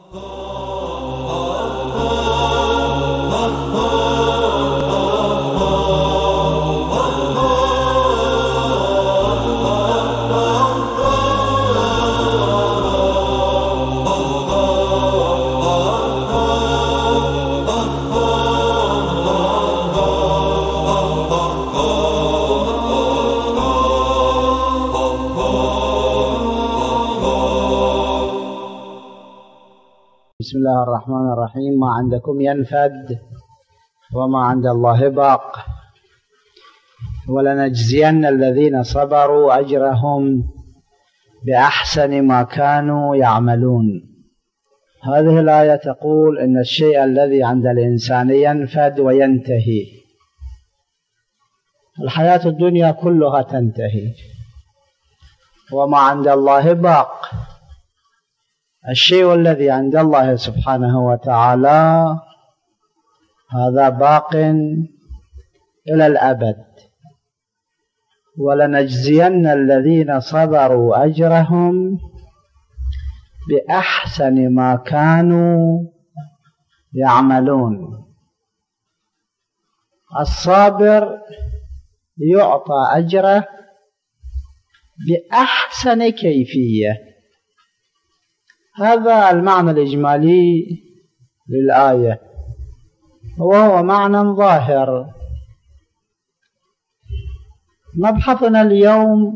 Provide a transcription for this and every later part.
بسم الله الرحمن الرحيم. ما عندكم ينفد وما عند الله باق، ولنجزين الذين صبروا أجرهم بأحسن ما كانوا يعملون. هذه الآية تقول إن الشيء الذي عند الإنسان ينفد وينتهي. الحياة الدنيا كلها تنتهي، وما عند الله باق. الشيء الذي عند الله سبحانه وتعالى هذا باق إلى الأبد. ولنجزين الذين صبروا أجرهم بأحسن ما كانوا يعملون. الصابر يعطى أجره بأحسن كيفية. هذا المعنى الإجمالي للآية، وهو معنى ظاهر. مبحثنا اليوم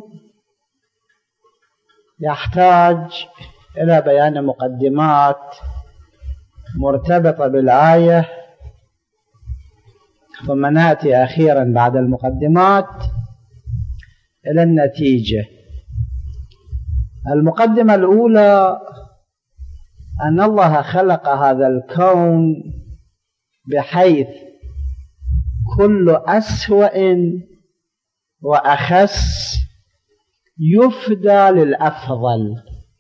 يحتاج إلى بيان مقدمات مرتبطة بالآية، ثم نأتي أخيرا بعد المقدمات إلى النتيجة. المقدمة الأولى أن الله خلق هذا الكون بحيث كل أسوأ وأخس يفدى للأفضل.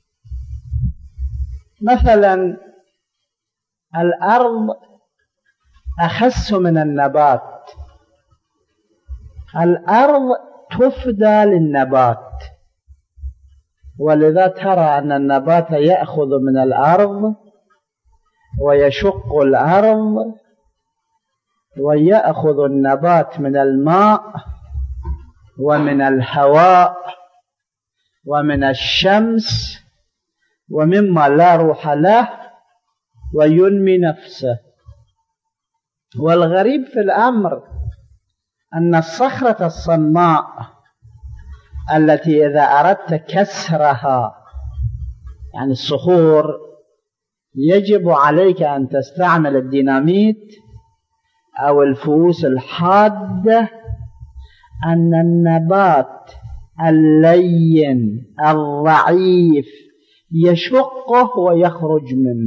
مثلا الأرض أخس من النبات، الأرض تفدى للنبات، ولذا ترى أن النبات يأخذ من الأرض ويشق الأرض، ويأخذ النبات من الماء ومن الهواء ومن الشمس ومما لا روح له، وينمي نفسه. والغريب في الأمر أن الصخرة الصماء التي إذا أردت كسرها، يعني الصخور، يجب عليك أن تستعمل الديناميت أو الفؤوس الحادة، أن النبات اللين الضعيف يشقه ويخرج منه.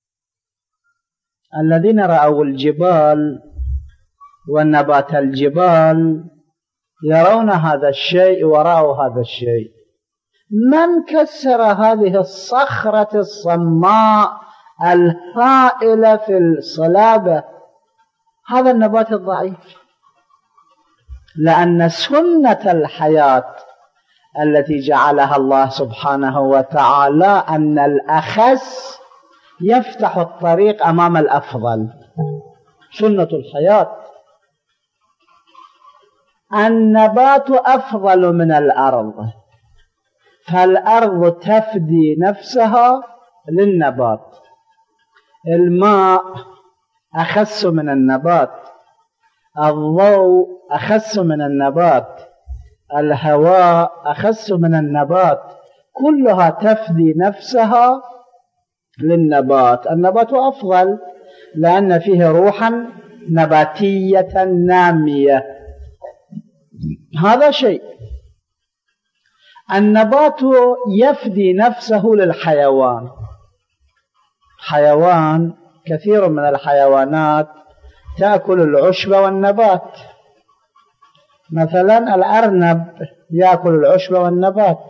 الذين رأوا الجبال والنبات الجبال يرون هذا الشيء ورأوا هذا الشيء. من كسر هذه الصخرة الصماء الهائلة في الصلابة؟ هذا النبات الضعيف. لأن سنة الحياة التي جعلها الله سبحانه وتعالى أن الأخس يفتح الطريق أمام الأفضل. سنة الحياة. النبات أفضل من الأرض، فالأرض تفدي نفسها للنبات. الماء أخس من النبات، الضوء أخس من النبات، الهواء أخس من النبات، كلها تفدي نفسها للنبات. النبات أفضل لأن فيه روحا نباتية نامية. هذا شيء. النبات يفدي نفسه للحيوان. حيوان، كثير من الحيوانات تأكل العشب والنبات. مثلا الأرنب يأكل العشب والنبات،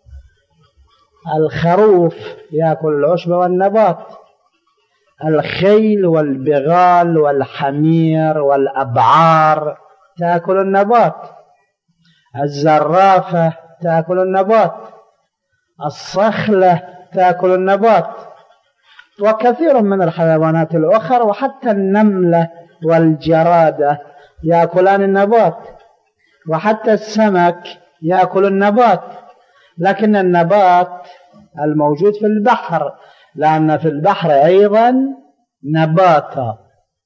الخروف يأكل العشب والنبات، الخيل والبغال والحمير والأبعار تأكل النبات، الزرافة تأكل النبات، الصخلة تأكل النبات. وكثير من الحيوانات الأخرى، وحتى النملة والجرادة يأكلان النبات، وحتى السمك يأكل النبات، لكن النبات الموجود في البحر، لأن في البحر أيضا نباتا،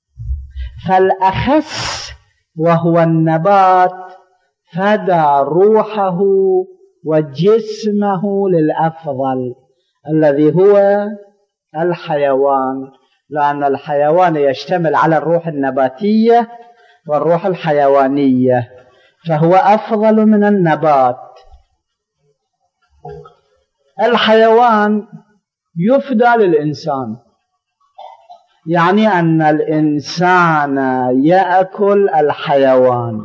فالأخس وهو النبات فدى روحه وجسمه للأفضل الذي هو الحيوان، لأن الحيوان يشتمل على الروح النباتية والروح الحيوانية، فهو أفضل من النبات. الحيوان يفدى للإنسان، يعني أن الإنسان يأكل الحيوان،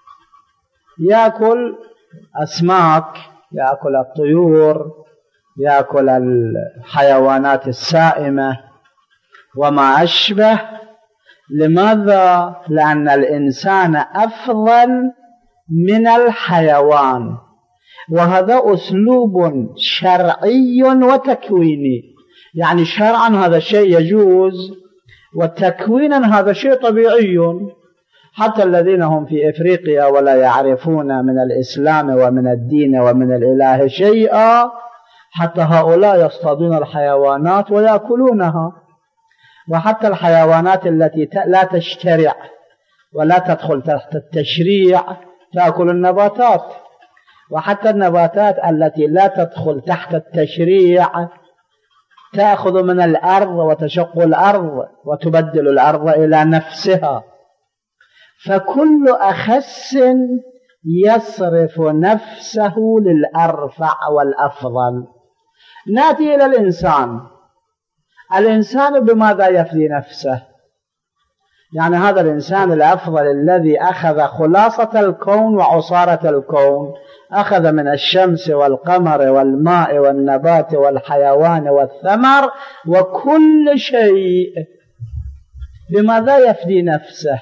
يأكل أسماك، يأكل الطيور، يأكل الحيوانات السائمة وما أشبه. لماذا؟ لأن الإنسان أفضل من الحيوان، وهذا أسلوب شرعي وتكويني، يعني شرعا هذا شيء يجوز، وتكوينا هذا شيء طبيعي. حتى الذين هم في إفريقيا ولا يعرفون من الإسلام ومن الدين ومن الإله شيئا، حتى هؤلاء يصطادون الحيوانات ويأكلونها. وحتى الحيوانات التي لا تشترع ولا تدخل تحت التشريع تأكل النباتات، وحتى النباتات التي لا تدخل تحت التشريع تأخذ من الأرض وتشق الأرض وتبدل الأرض إلى نفسها. فكل أخس يصرف نفسه للأرفع والأفضل. نأتي إلى الإنسان. الإنسان بماذا يفدي نفسه؟ يعني هذا الإنسان الأفضل الذي أخذ خلاصة الكون وعصارة الكون، أخذ من الشمس والقمر والماء والنبات والحيوان والثمر وكل شيء، بماذا يفدي نفسه؟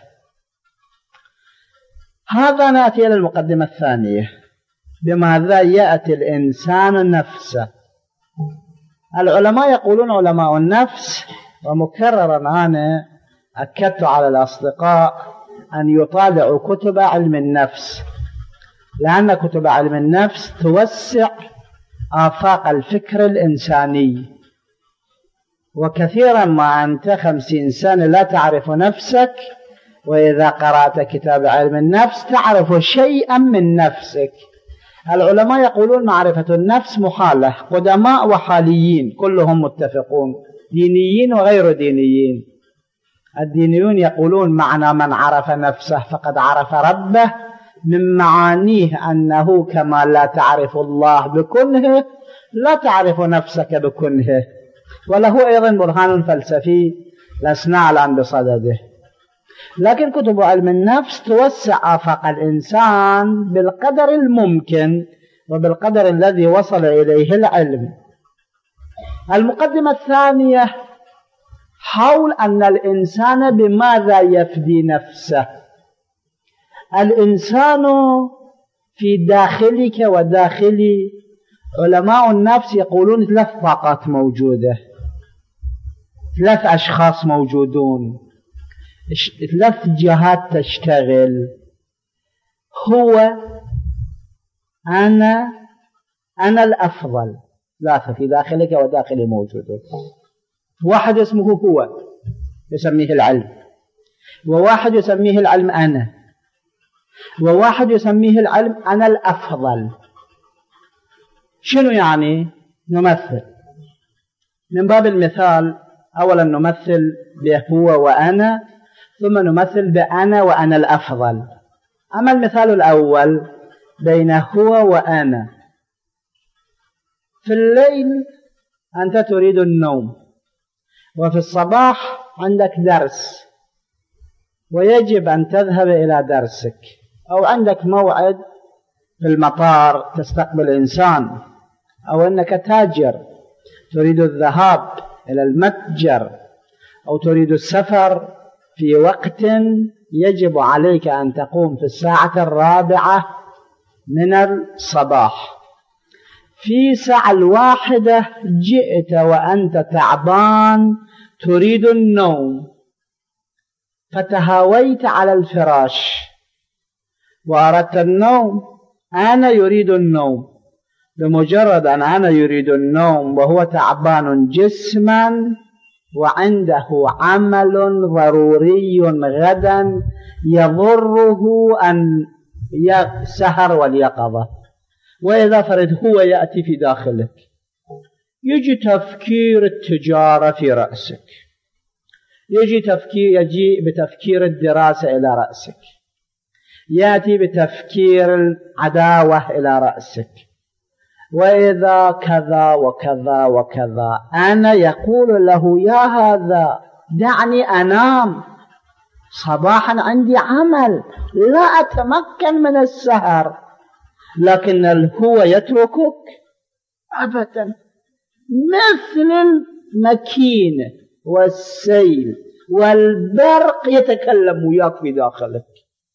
هذا نأتي إلى المقدمة الثانية، بماذا يأتي الإنسان نفسه. العلماء يقولون، علماء النفس، ومكررا أنا أكدت على الأصدقاء أن يطالعوا كتب علم النفس، لأن كتب علم النفس توسع آفاق الفكر الإنساني. وكثيرا ما أنت 50 سنة لا تعرف نفسك، وإذا قرأت كتاب علم النفس تعرف شيئا من نفسك. العلماء يقولون معرفة النفس محالة، قدماء وحاليين كلهم متفقون، دينيين وغير دينيين. الدينيون يقولون معنى من عرف نفسه فقد عرف ربه، من معانيه أنه كما لا تعرف الله بكنه لا تعرف نفسك بكنه. وله أيضا برهان فلسفي لسنا الآن بصدده. لكن كتب علم النفس توسع آفاق الإنسان بالقدر الممكن وبالقدر الذي وصل إليه العلم. المقدمة الثانية حول أن الإنسان بماذا يفدي نفسه. الإنسان في داخلك وداخلي، علماء النفس يقولون 3 طاقات موجودة، 3 أشخاص موجودون، 3 جهات تشتغل. هو أنا الأفضل، 3 في داخلك وداخلي موجودون. واحد اسمه هو يسميه العلم، وواحد يسميه العلم أنا، وواحد يسميه العلم أنا الأفضل. شنو يعني؟ نمثل من باب المثال. أولا نمثل بهو وأنا، ثم نمثل بأنا وأنا الأفضل. أما المثال الأول بين هو وأنا، في الليل أنت تريد النوم، وفي الصباح عندك درس ويجب أن تذهب إلى درسك، أو عندك موعد في المطار تستقبل إنسان، أو أنك تاجر تريد الذهاب إلى المتجر، أو تريد السفر في وقت يجب عليك أن تقوم في 4 من الصباح. في ساعة الواحدة جئت وأنت تعبان تريد النوم، فتهاويت على الفراش وأردت النوم. أنا يريد النوم، بمجرد أن أنا يريد النوم وهو تعبان جسما وعنده عمل ضروري غدا يضره أن سهر واليقظة، وإذا فرد هو يأتي في داخلك، يجي تفكير التجارة في رأسك، يجي بتفكير الدراسة إلى رأسك، يأتي بتفكير العداوة إلى رأسك، وإذا كذا وكذا وكذا. أنا يقول له يا هذا دعني أنام، صباحا عندي عمل لا أتمكن من السهر، لكن الهو يتركك أبدا، مثل المكينة والسيل والبرق يتكلم وياك في داخلك،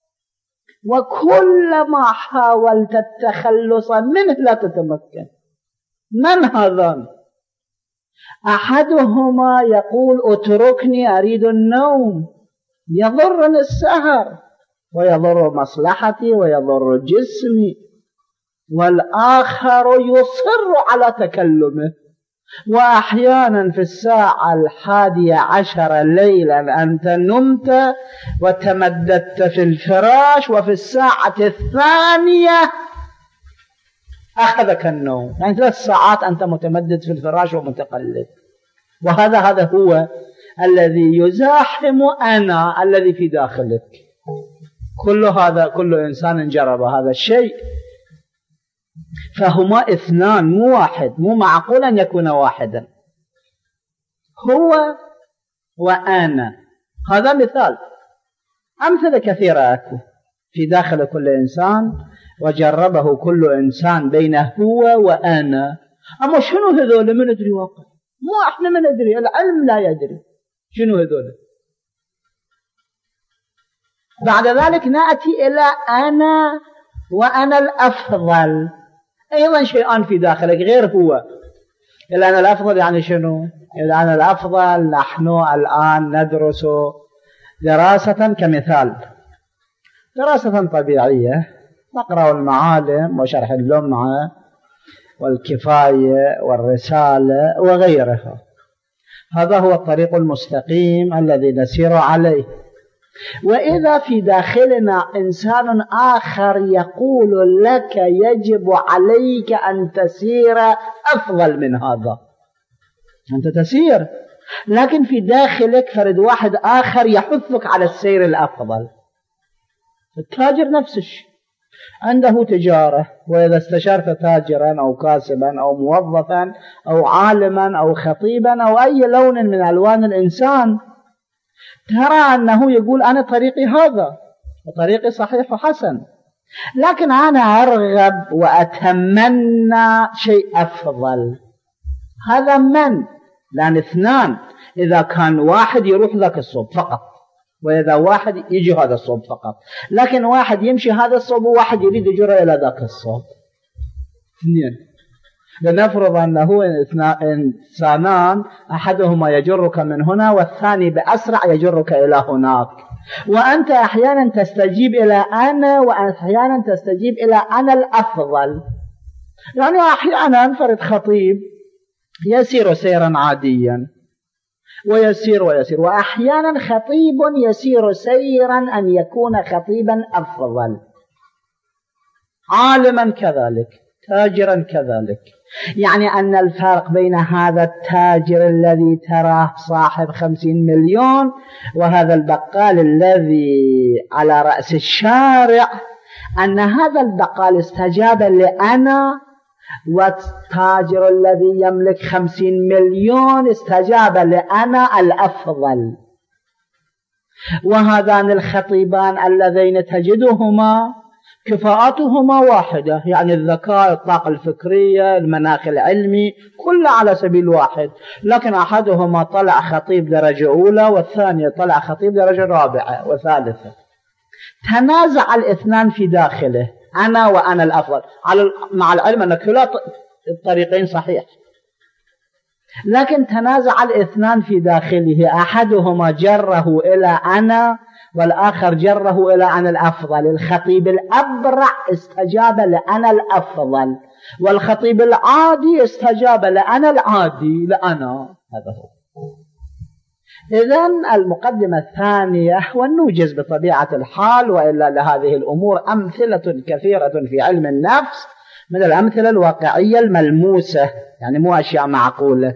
وكلما حاولت التخلص منه لا تتمكن. من هذان؟ أحدهما يقول اتركني أريد النوم، يضرني السهر ويضر مصلحتي ويضر جسمي، والآخر يصر على تكلمه، وأحيانا في الساعة 11 ليلا أنت نمت وتمددت في الفراش، وفي الساعة 2 أخذك النوم، يعني 3 ساعات أنت متمدد في الفراش ومتقلب. وهذا هو الذي يزاحم أنا الذي في داخلك. كل إنسان جرب هذا الشيء، فهما 2 مو واحد، مو معقول أن يكون واحدا، هو وأنا. هذا مثال، أمثلة كثيرة أكو في داخل كل إنسان، وجربه كل إنسان بين هو وأنا. أما شنو هذول؟ من ندري واقع، مو إحنا من ندري، العلم لا يدري شنو هذول. بعد ذلك نأتي إلى أنا وأنا الأفضل، أيضا شيئان في داخلك غير هو. الآن الأفضل يعني شنو؟ الآن الأفضل نحن الآن ندرس دراسة، كمثال دراسة طبيعية، نقرأ المعالم وشرح اللمعة والكفاية والرسالة وغيرها. هذا هو الطريق المستقيم الذي نسير عليه. وإذا في داخلنا إنسان آخر يقول لك يجب عليك أن تسير أفضل من هذا، أنت تسير، لكن في داخلك فرد واحد آخر يحثك على السير الأفضل. التاجر نفس الشيء، عنده تجارة، وإذا استشرت تاجرا أو كاسبا أو موظفا أو عالما أو خطيبا أو أي لون من ألوان الإنسان، ترى أنه يقول أنا طريقي هذا وطريقي صحيح وحسن، لكن أنا أرغب وأتمنى شيء أفضل. هذا من؟ لأن 2، إذا كان واحد يروح ذاك الصوب فقط، وإذا واحد يجي هذا الصوب فقط، لكن واحد يمشي هذا الصوب وواحد يريد يجر إلى ذاك الصوب. 2. لنفرض أنه إنسانان، أحدهما يجرك من هنا والثاني بأسرع يجرك إلى هناك، وأنت أحيانا تستجيب إلى أنا وأحيانا تستجيب إلى أنا الأفضل. يعني أحيانا فرد خطيب يسير سيرا عاديا ويسير، وأحيانا خطيب يسير سيرا أن يكون خطيبا أفضل، عالما كذلك، تاجرا كذلك. يعني أن الفرق بين هذا التاجر الذي تراه صاحب 50 مليون وهذا البقال الذي على رأس الشارع، أن هذا البقال استجاب لأنا، والتاجر الذي يملك 50 مليون استجاب لأنا الأفضل. وهذان الخطيبان اللذين تجدهما كفاءاتهما واحدة، يعني الذكاء، الطاقة الفكرية، المناخ العلمي، كله على سبيل واحد، لكن أحدهما طلع خطيب درجة أولى والثاني طلع خطيب درجة رابعة وثالثة. تنازع 2 في داخله، أنا وأنا الأفضل، مع العلم أن الطريقين صحيح، لكن تنازع الاثنان في داخله، أحدهما جره إلى أنا والآخر جره إلى أنا الأفضل. الخطيب الأبرع استجاب لأنا الأفضل، والخطيب العادي استجاب لأنا العادي لأنا. هذا هو. إذن المقدمة الثانية، ونوجز بطبيعة الحال وإلا لهذه الأمور أمثلة كثيرة في علم النفس من الأمثلة الواقعية الملموسة، يعني مو أشياء معقولة.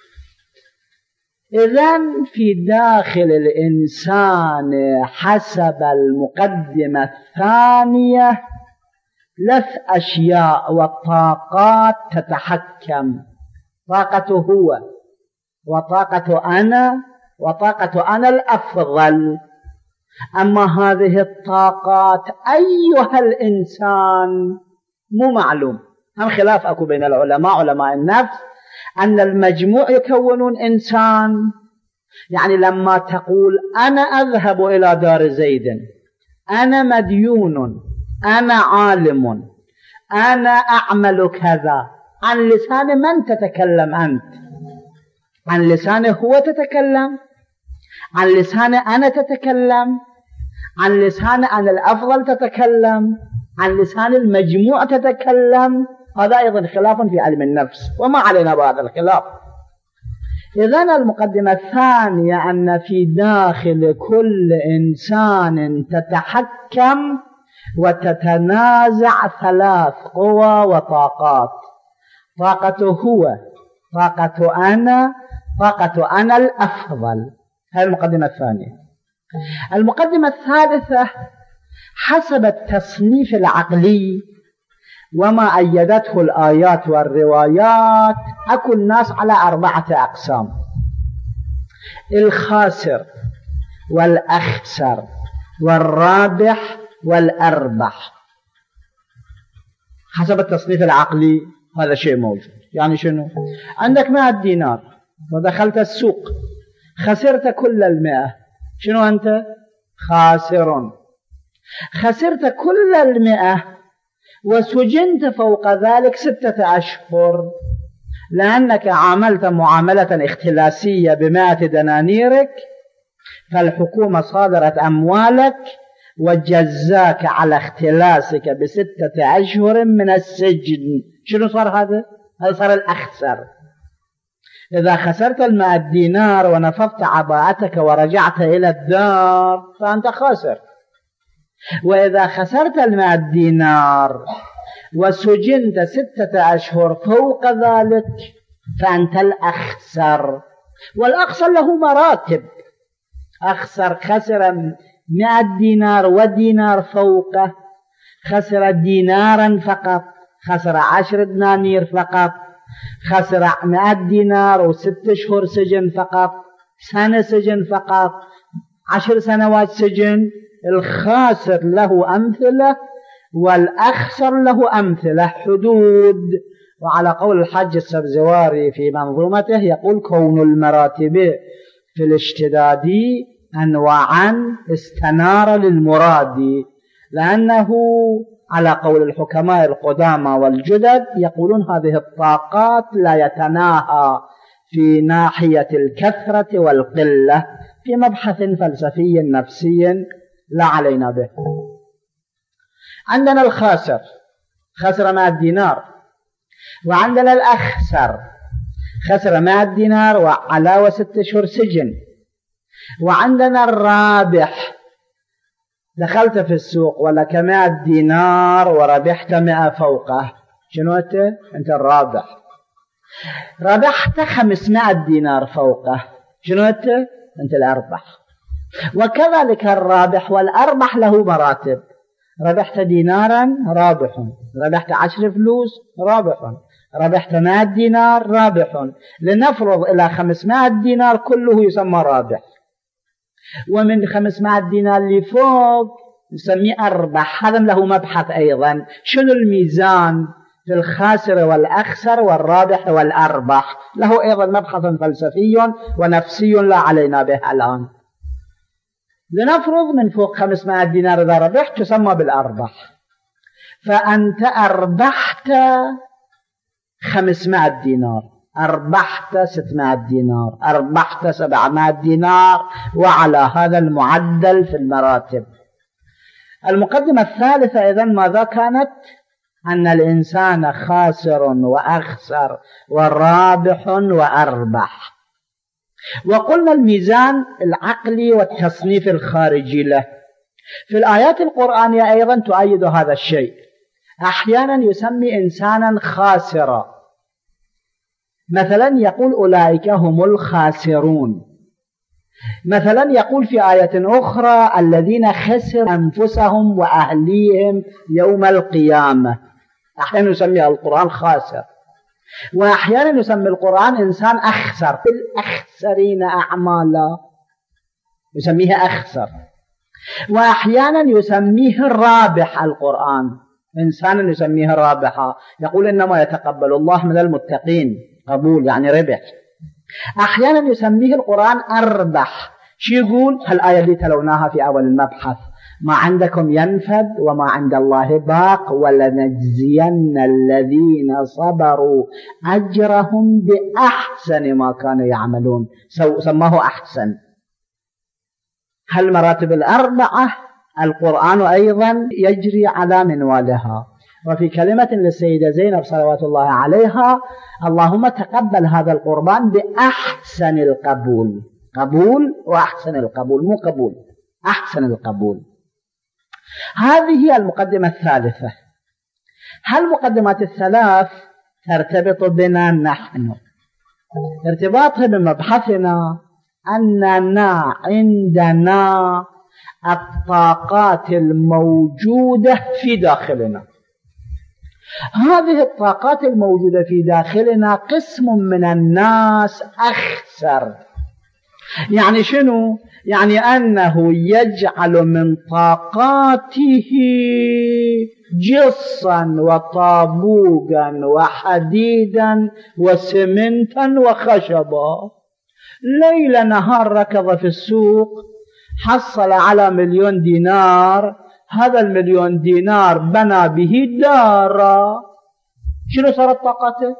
إذن في داخل الإنسان حسب المقدمة الثانية 3 أشياء وطاقات تتحكم: طاقة هو، وطاقة أنا، وطاقة أنا الأفضل. أما هذه الطاقات أيها الإنسان مو معلوم، هم خلاف أكو بين العلماء، علماء النفس، أن المجموع يكونون إنسان. يعني لما تقول أنا أذهب إلى دار زيد، أنا مديون، أنا عالم، أنا أعمل كذا، عن لسان من تتكلم أنت؟ عن لسانه هو تتكلم؟ عن لسان أنا تتكلم؟ عن لسان أنا الأفضل تتكلم؟ عن لسان المجموع تتكلم؟ هذا أيضا خلاف في علم النفس، وما علينا بهذا الخلاف. إذن المقدمة الثانية أن في داخل كل إنسان تتحكم وتتنازع 3 قوى وطاقات: طاقة هو، طاقة أنا، طاقة أنا الأفضل. هذه المقدمة الثانية. المقدمة الثالثة حسب التصنيف العقلي وما أيدته الآيات والروايات، أكو الناس على 4 أقسام: الخاسر والأخسر والرابح والأربح. حسب التصنيف العقلي هذا شيء موجود. يعني شنو؟ عندك 100 دينار ودخلت السوق، خسرت كل 100، شنو أنت؟ خاسر. خسرت كل 100 وسجنت فوق ذلك 6 أشهر، لأنك عاملت معاملة اختلاسية ب100 دنانيرك، فالحكومة صادرت أموالك وجزاك على اختلاسك ب6 أشهر من السجن. شنو صار هذا؟ هذا صار الأخسر. إذا خسرت 100 دينار ونفضت عباءتك ورجعت إلى الدار فأنت خاسر. وإذا خسرت 100 دينار وسجنت 6 أشهر فوق ذلك فأنت الأخسر. والأخسر له مراتب. أخسر خسر 100 دينار ودينار فوقه، خسر دينارا فقط، خسر 10 دنانير فقط، خسر 100 دينار و6 أشهر سجن فقط، سنة سجن فقط، 10 سنوات سجن. الخاسر له أمثلة والأخسر له أمثلة، حدود. وعلى قول الحاج السبزواري في منظومته يقول: كون المراتب في الاشتداد أنواعا استنار للمراد، لأنه على قول الحكماء القدامى والجدد يقولون هذه الطاقات لا يتناهى في ناحية الكثرة والقلة، في مبحث فلسفي نفسي لا علينا به. عندنا الخاسر خسر 100 دينار، وعندنا الأخسر خسر 100 دينار وعلاوة 6 أشهر سجن، وعندنا الرابح دخلت في السوق ولك 100 دينار وربحت 100 فوقه. شنو أنت؟ أنت الرابح. ربحت 500 دينار فوقه. شنو أنت؟ أنت الأربح. وكذلك الرابح والأربح له مراتب. ربحت دينارا رابح، ربحت 10 فلوس رابح، ربحت 100 دينار رابح. لنفرض إلى 500 دينار كله يسمى رابح، ومن 500 دينار اللي فوق نسميه أربح. هذا له مبحث أيضا، شنو الميزان في الخاسر والأخسر والرابح والأربح، له أيضا مبحث فلسفي ونفسي لا علينا به الآن. لنفرض من فوق 500 دينار إذا ربحت تسمى بالأربح، فأنت أربحت 500 دينار، أربحت 600 دينار، أربحت 700 دينار، وعلى هذا المعدل في المراتب. المقدمة الثالثة إذن ماذا كانت؟ أن الإنسان خاسر وأخسر ورابح وأربح. وقلنا الميزان العقلي والتصنيف الخارجي له في الآيات القرآنية أيضا تؤيد هذا الشيء. أحيانا يسمي إنسانا خاسرا، مثلا يقول أولئك هم الخاسرون، مثلا يقول في آية أخرى الذين خسروا أنفسهم وأهليهم يوم القيامة. أحيانا يسمي القرآن خاسر، وأحيانا يسمي القرآن إنسان أخسر، الأخسرين أعمالا يسميه أخسر، وأحيانا يسميه الرابح. القرآن إنسانا يسميه رابحا، يقول إنما يتقبل الله من المتقين، قبول يعني ربح. أحيانا يسميه القرآن أربح. شو يقول؟ الآية اللي تلوناها في أول المبحث: ما عندكم ينفد وما عند الله باق ولنجزين الذين صبروا أجرهم بأحسن ما كانوا يعملون. سماه أحسن. هالمراتب الأربعة القرآن أيضا يجري على منوالها. وفي كلمة للسيدة زينب صلوات الله عليها: اللهم تقبل هذا القربان بأحسن القبول. قبول وأحسن القبول، مو قبول، أحسن القبول. هذه هي المقدمة الثالثة. هالمقدمات الثلاث ترتبط بنا نحن. ارتباطها بمبحثنا أننا عندنا الطاقات الموجودة في داخلنا. هذه الطاقات الموجودة في داخلنا قسم من الناس أخسر. يعني شنو؟ يعني أنه يجعل من طاقاته جصا وطابوقا وحديدا وسمنتا وخشبا. ليل نهار ركض في السوق، حصل على 1,000,000 دينار. هذا 1,000,000 دينار بنى به دارا. شنو صارت طاقته؟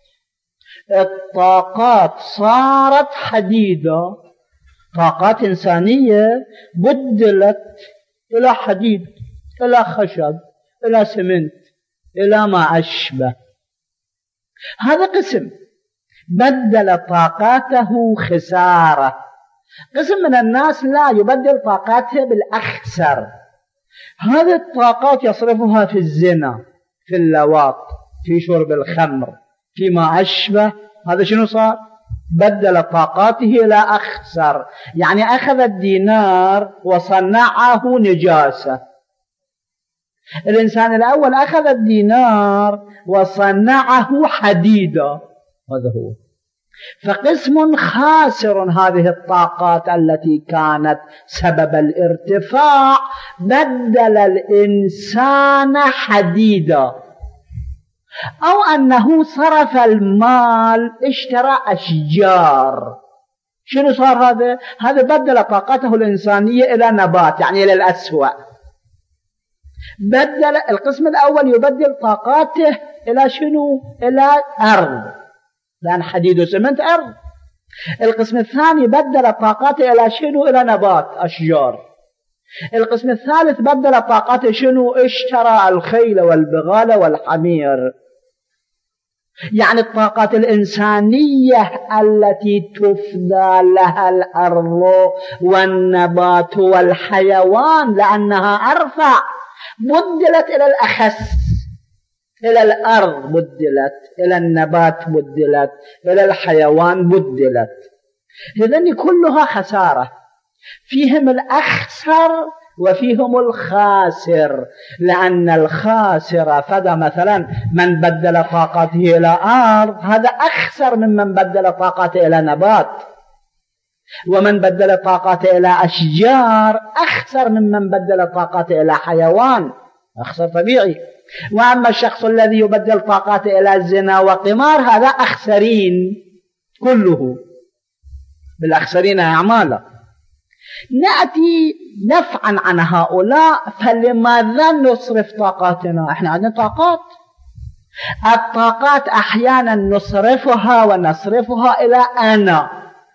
الطاقات صارت حديدة. طاقات إنسانية بدلت إلى حديد، إلى خشب، إلى سمنت، إلى ما أشبه. هذا قسم بدل طاقاته خسارة. قسم من الناس لا يبدل طاقاته بالأخسر. هذه الطاقات يصرفها في الزنا، في اللواط، في شرب الخمر، فيما أشبه. هذا شنو صار؟ بدل طاقاته إلى أخسر. يعني أخذ الدينار وصنعه نجاسة. الإنسان الأول أخذ الدينار وصنعه حديدا. هذا هو. فقسم خاسر هذه الطاقات التي كانت سبب الارتفاع، بدل الإنسان حديدا. أو أنه صرف المال، اشترى أشجار. شنو صار هذا؟ هذا بدل طاقته الإنسانية إلى نبات، يعني إلى الأسوأ. بدل القسم الأول يبدل طاقاته إلى شنو؟ إلى أرض، لأن حديد وسمنت أرض. القسم الثاني بدل طاقاته إلى شنو؟ إلى نبات، أشجار. القسم الثالث بدل طاقاته شنو؟ اشترى الخيل والبغال والحمير. يعني الطاقات الإنسانية التي تفدى لها الأرض والنبات والحيوان لأنها أرفع، بدلت إلى الأخس، إلى الأرض بدلت، إلى النبات بدلت، إلى الحيوان بدلت. إذن كلها خسارة. فيهم الأخسر وفيهم الخاسر، لأن الخاسر فدى مثلا من بدل طاقته إلى أرض، هذا أخسر ممن بدل طاقته إلى نبات. ومن بدل طاقته إلى أشجار أخسر ممن بدل طاقته إلى حيوان، أخسر طبيعي. وأما الشخص الذي يبدل طاقته إلى الزنا وقمار، هذا أخسرين كله، بالأخسرين أعمالا. نأتي نفعا عن هؤلاء. فلماذا نصرف طاقاتنا؟ احنا عندنا طاقات، الطاقات أحيانا نصرفها ونصرفها إلى أنا.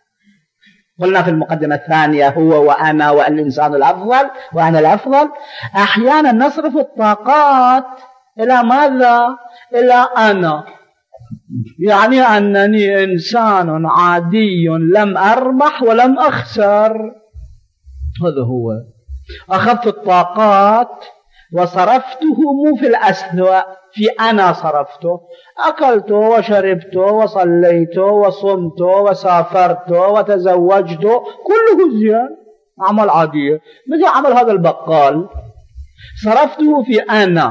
قلنا في المقدمة الثانية هو وأنا والإنسان الأفضل وأنا الأفضل. أحيانا نصرف الطاقات إلى ماذا؟ إلى أنا، يعني أنني إنسان عادي لم أربح ولم أخسر. هذا هو. أخذت الطاقات وصرفته مو في الأسوأ، في أنا صرفته، أكلت وشربت وصليت وصمت وسافرت وتزوجت، كله زين، أعمال عادية مثل عمل هذا البقال، صرفته في أنا.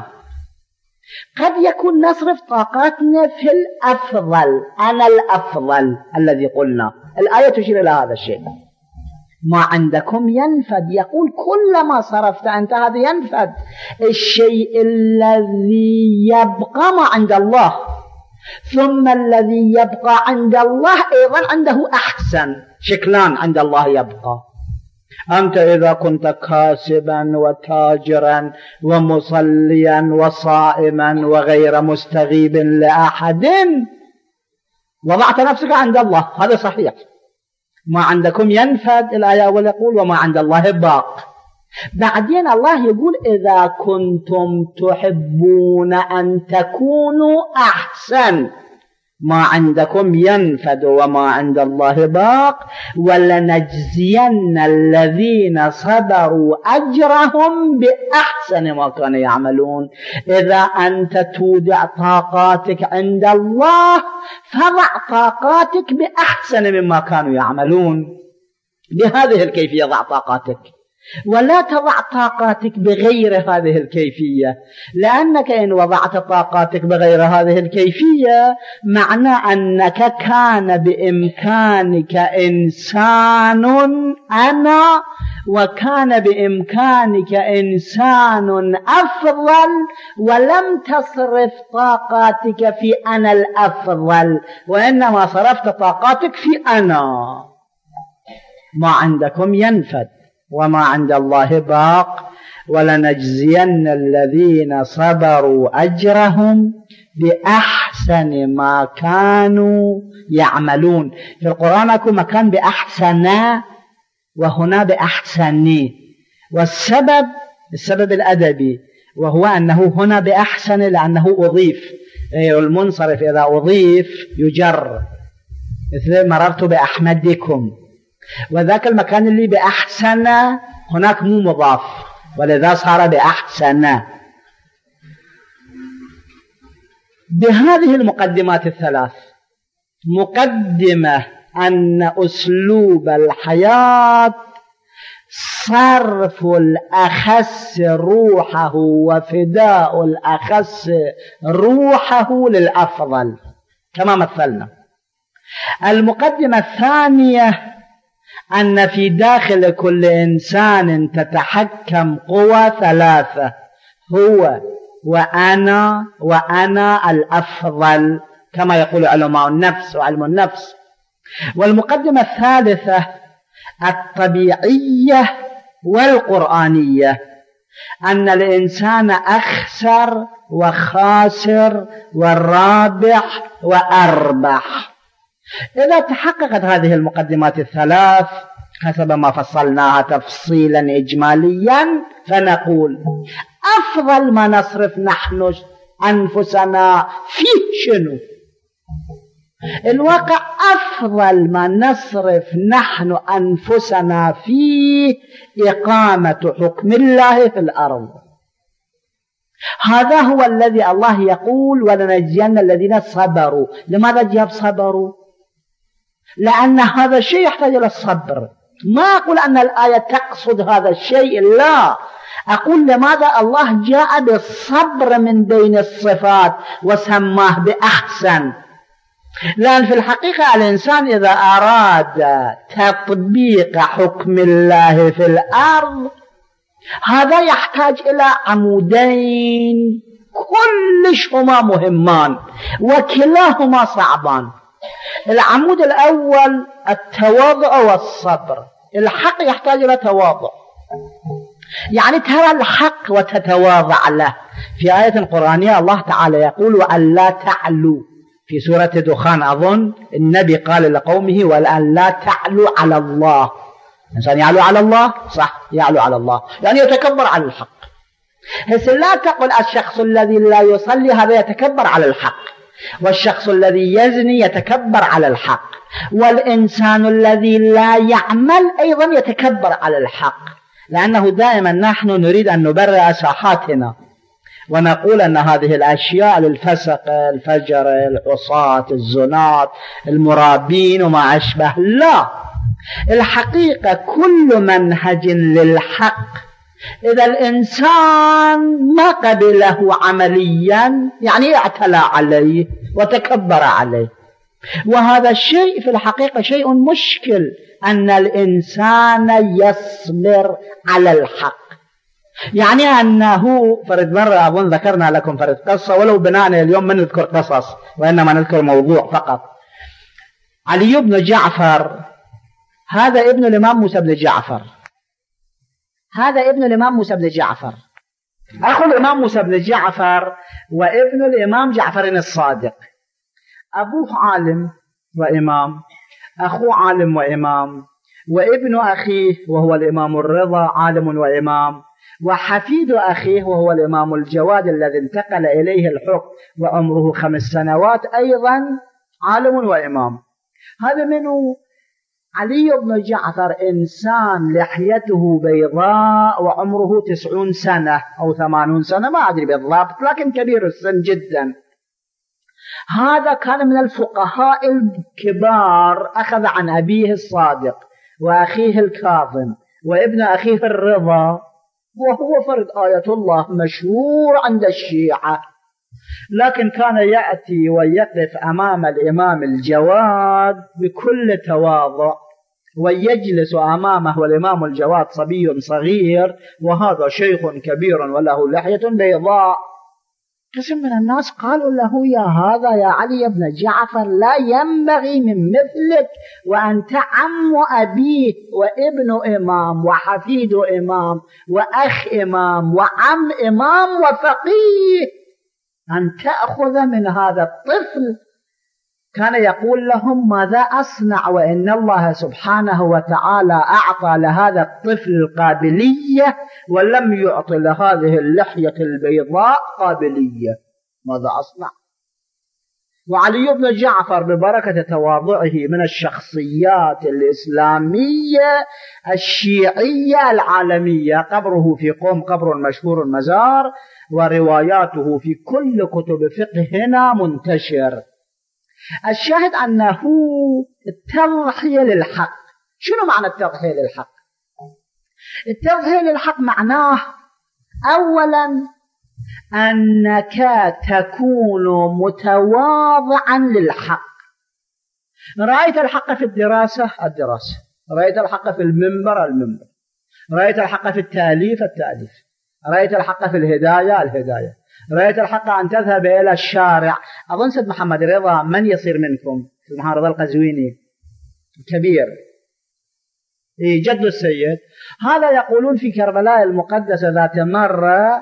قد يكون نصرف طاقاتنا في الأفضل، أنا الأفضل الذي قلنا، الآية تشير إلى هذا الشيء. ما عندكم ينفد، يقول كلما صرفت أنت هذا ينفد. الشيء الذي يبقى ما عند الله، ثم الذي يبقى عند الله أيضا عنده أحسن شكلان عند الله يبقى. أنت إذا كنت كاسبا وتاجرا ومصليا وصائما وغير مستغيب لأحد، وضعت نفسك عند الله، هذا صحيح. ما عندكم ينفد، الآية أول يقول وما عند الله باق. بعدين الله يقول إذا كنتم تحبون أن تكونوا أحسن، ما عندكم ينفد وما عند الله باق، ولنجزين الذين صبروا أجرهم بأحسن ما كانوا يعملون. إذا أنت تودع طاقاتك عند الله فضع طاقاتك بأحسن مما كانوا يعملون، بهذه الكيفية ضع طاقاتك، ولا تضع طاقاتك بغير هذه الكيفية، لأنك إن وضعت طاقاتك بغير هذه الكيفية معنى أنك كان بإمكانك إنسان أنا، وكان بإمكانك إنسان أفضل، ولم تصرف طاقاتك في أنا الأفضل، وإنما صرفت طاقاتك في أنا. ما عندكم ينفد وما عند الله باق، ولنجزين الذين صبروا أجرهم بأحسن ما كانوا يعملون. في القرآن أكو مكان بأحسن وهنا بأحسن، والسبب الأدبي، وهو أنه هنا بأحسن لأنه أضيف، المنصرف إذا أضيف يجر، مثل مررت بأحمدكم، وذاك المكان اللي بأحسن هناك مو مضاف، ولذا صار بأحسن. بهذه المقدمات الثلاث، مقدمة أن أسلوب الحياة صرف الأخس روحه وفداء الأخس روحه للأفضل كما مثلنا. المقدمة الثانية أن في داخل كل إنسان تتحكم قوى ثلاثة، هو وأنا الأفضل كما يقول علماء النفس وعلم النفس. والمقدمة الثالثة الطبيعية والقرآنية، أن الإنسان أخسر وخاسر والرابح وأربح. إذا تحققت هذه المقدمات الثلاث حسب ما فصلناها تفصيلا إجماليا، فنقول أفضل ما نصرف نحن أنفسنا فيه شنو؟ الواقع أفضل ما نصرف نحن أنفسنا فيه إقامة حكم الله في الأرض. هذا هو الذي الله يقول ولنجزين الذين صبروا. لماذا جاب صبروا؟ لأن هذا الشيء يحتاج إلى الصبر. ما أقول أن الآية تقصد هذا الشيء، لا، أقول لماذا الله جاء بالصبر من بين الصفات وسماه بأحسن. لأن في الحقيقة الإنسان إذا أراد تطبيق حكم الله في الأرض هذا يحتاج إلى عمودين كلش هما مهمان وكلاهما صعبان. العمود الأول التواضع والصبر. الحق يحتاج إلى تواضع، يعني ترى الحق وتتواضع له. في آية قرآنية الله تعالى يقول وأن لا تعلوا، في سورة دخان أظن النبي قال لقومه وأن لا تعلوا على الله. الإنسان يعلو على الله، صح، يعلو على الله يعني يتكبر على الحق. هسه لا تقل الشخص الذي لا يصلي هذا يتكبر على الحق، والشخص الذي يزني يتكبر على الحق، والإنسان الذي لا يعمل أيضا يتكبر على الحق. لأنه دائما نحن نريد أن نبرئ ساحاتنا ونقول أن هذه الأشياء للفسق، الفجر، العصاة، الزنات، المرابين وما أشبه. لا، الحقيقة كل منهج للحق إذا الإنسان ما قبله عمليا يعني اعتلى عليه وتكبر عليه. وهذا الشيء في الحقيقة شيء مشكل، أن الإنسان يصبر على الحق. يعني أنه فرد مرة أظن ذكرنا لكم فرد قصة، ولو بناء اليوم ما نذكر قصص وإنما نذكر موضوع فقط. علي بن جعفر هذا ابن الإمام موسى بن جعفر، هذا ابن الإمام موسى بن جعفر، أخو الإمام موسى بن جعفر وابن الإمام جعفر الصادق. أبوه عالم وإمام، أخوه عالم وإمام، وابن أخيه وهو الإمام الرضا عالم وإمام، وحفيد أخيه وهو الإمام الجواد الذي انتقل إليه الحكم وعمره 5 سنوات أيضا عالم وإمام. هذا منه علي بن جعفر إنسان لحيته بيضاء وعمره 90 سنة أو 80 سنة ما أدري بالضبط، لكن كبير السن جدا. هذا كان من الفقهاء الكبار، أخذ عن أبيه الصادق وأخيه الكاظم وابن أخيه الرضا، وهو فرد آية الله مشهور عند الشيعة. لكن كان يأتي ويقف أمام الإمام الجواد بكل تواضع ويجلس أمامه، والإمام الجواد صبي صغير وهذا شيخ كبير وله لحية بيضاء. قسم من الناس قالوا له يا هذا يا علي بن جعفر لا ينبغي من مثلك، وأنت عم أبيه وابن إمام وحفيد إمام وأخ إمام وعم إمام وفقيه، أن تأخذ من هذا الطفل. كان يقول لهم ماذا أصنع وإن الله سبحانه وتعالى أعطى لهذا الطفل القابلية ولم يعط لهذه اللحية البيضاء قابلية، ماذا أصنع؟ وعلي بن جعفر ببركة تواضعه من الشخصيات الإسلامية الشيعية العالمية. قبره في قم قبر مشهور مزار، ورواياته في كل كتب فقهنا منتشر. الشاهد أنه التضحية للحق. شنو معنى التضحية للحق؟ التضحية للحق معناه أولا أنك تكون متواضعا للحق. رأيت الحق في الدراسة، رأيت الحق في المنبر، رأيت الحق في التأليف، رأيت الحق في الهداية، رأيت الحق أن تذهب إلى الشارع. أظن سيد محمد رضا من يصير منكم؟ سيد محمد رضا القزويني كبير، جد السيد، هذا يقولون في كربلاء المقدسة ذات مرة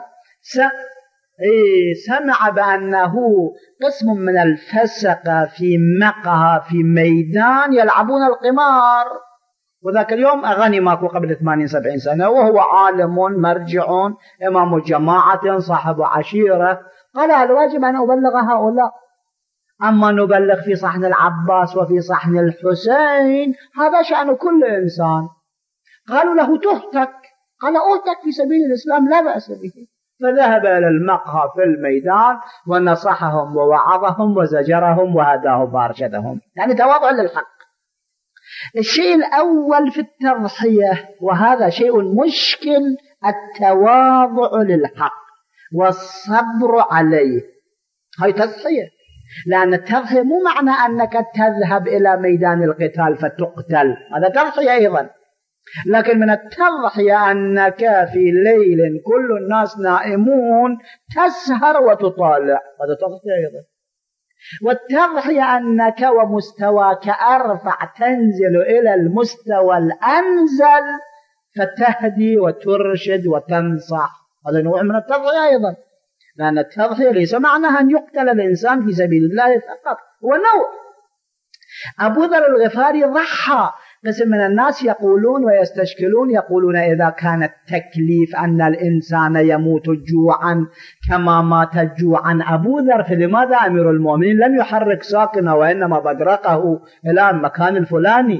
سمع بأنه قسم من الفسقة في مقهى في ميدان يلعبون القمار، وذاك اليوم أغني ماكو قبل 80-70 سنة، وهو عالم مرجع إمام جماعة صاحب عشيرة. قال الواجب أن أبلغ هؤلاء، أما نبلغ في صحن العباس وفي صحن الحسين هذا شأن كل إنسان. قالوا له تهتك، قال أهتك في سبيل الإسلام لا بأس به. فذهب إلى المقهى في الميدان ونصحهم ووعظهم وزجرهم وهداهم وأرشدهم، يعني تواضع للحق. الشيء الأول في التضحية، وهذا شيء مشكل، التواضع للحق والصبر عليه. هاي تضحية، لأن التضحية مو معنى أنك تذهب إلى ميدان القتال فتقتل، هذا تضحية أيضا. لكن من التضحية أنك في ليل كل الناس نائمون تسهر وتطالع، هذا تضحية أيضا. والتضحية أنك ومستواك أرفع تنزل إلى المستوى الأنزل فتهدي وترشد وتنصح، هذا نوع من التضحية أيضا، لأن التضحية ليس معناها أن يقتل الإنسان في سبيل الله فقط، هو نوع. أبو ذر الغفاري ضحى. قسم من الناس يقولون ويستشكلون، يقولون إذا كان التكليف أن الإنسان يموت جوعا كما مات جوعا أبو ذر، فلماذا أمير المؤمنين لم يحرك ساكنه وإنما بدرقه إلى المكان الفلاني؟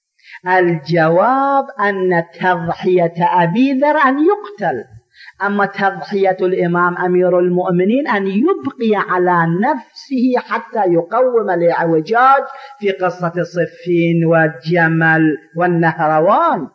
الجواب أن تضحية أبي ذر أن يقتل، أما تضحية الإمام أمير المؤمنين أن يبقي على نفسه حتى يقوم الإعوجاج في قصة صفين والجمل والنهروان.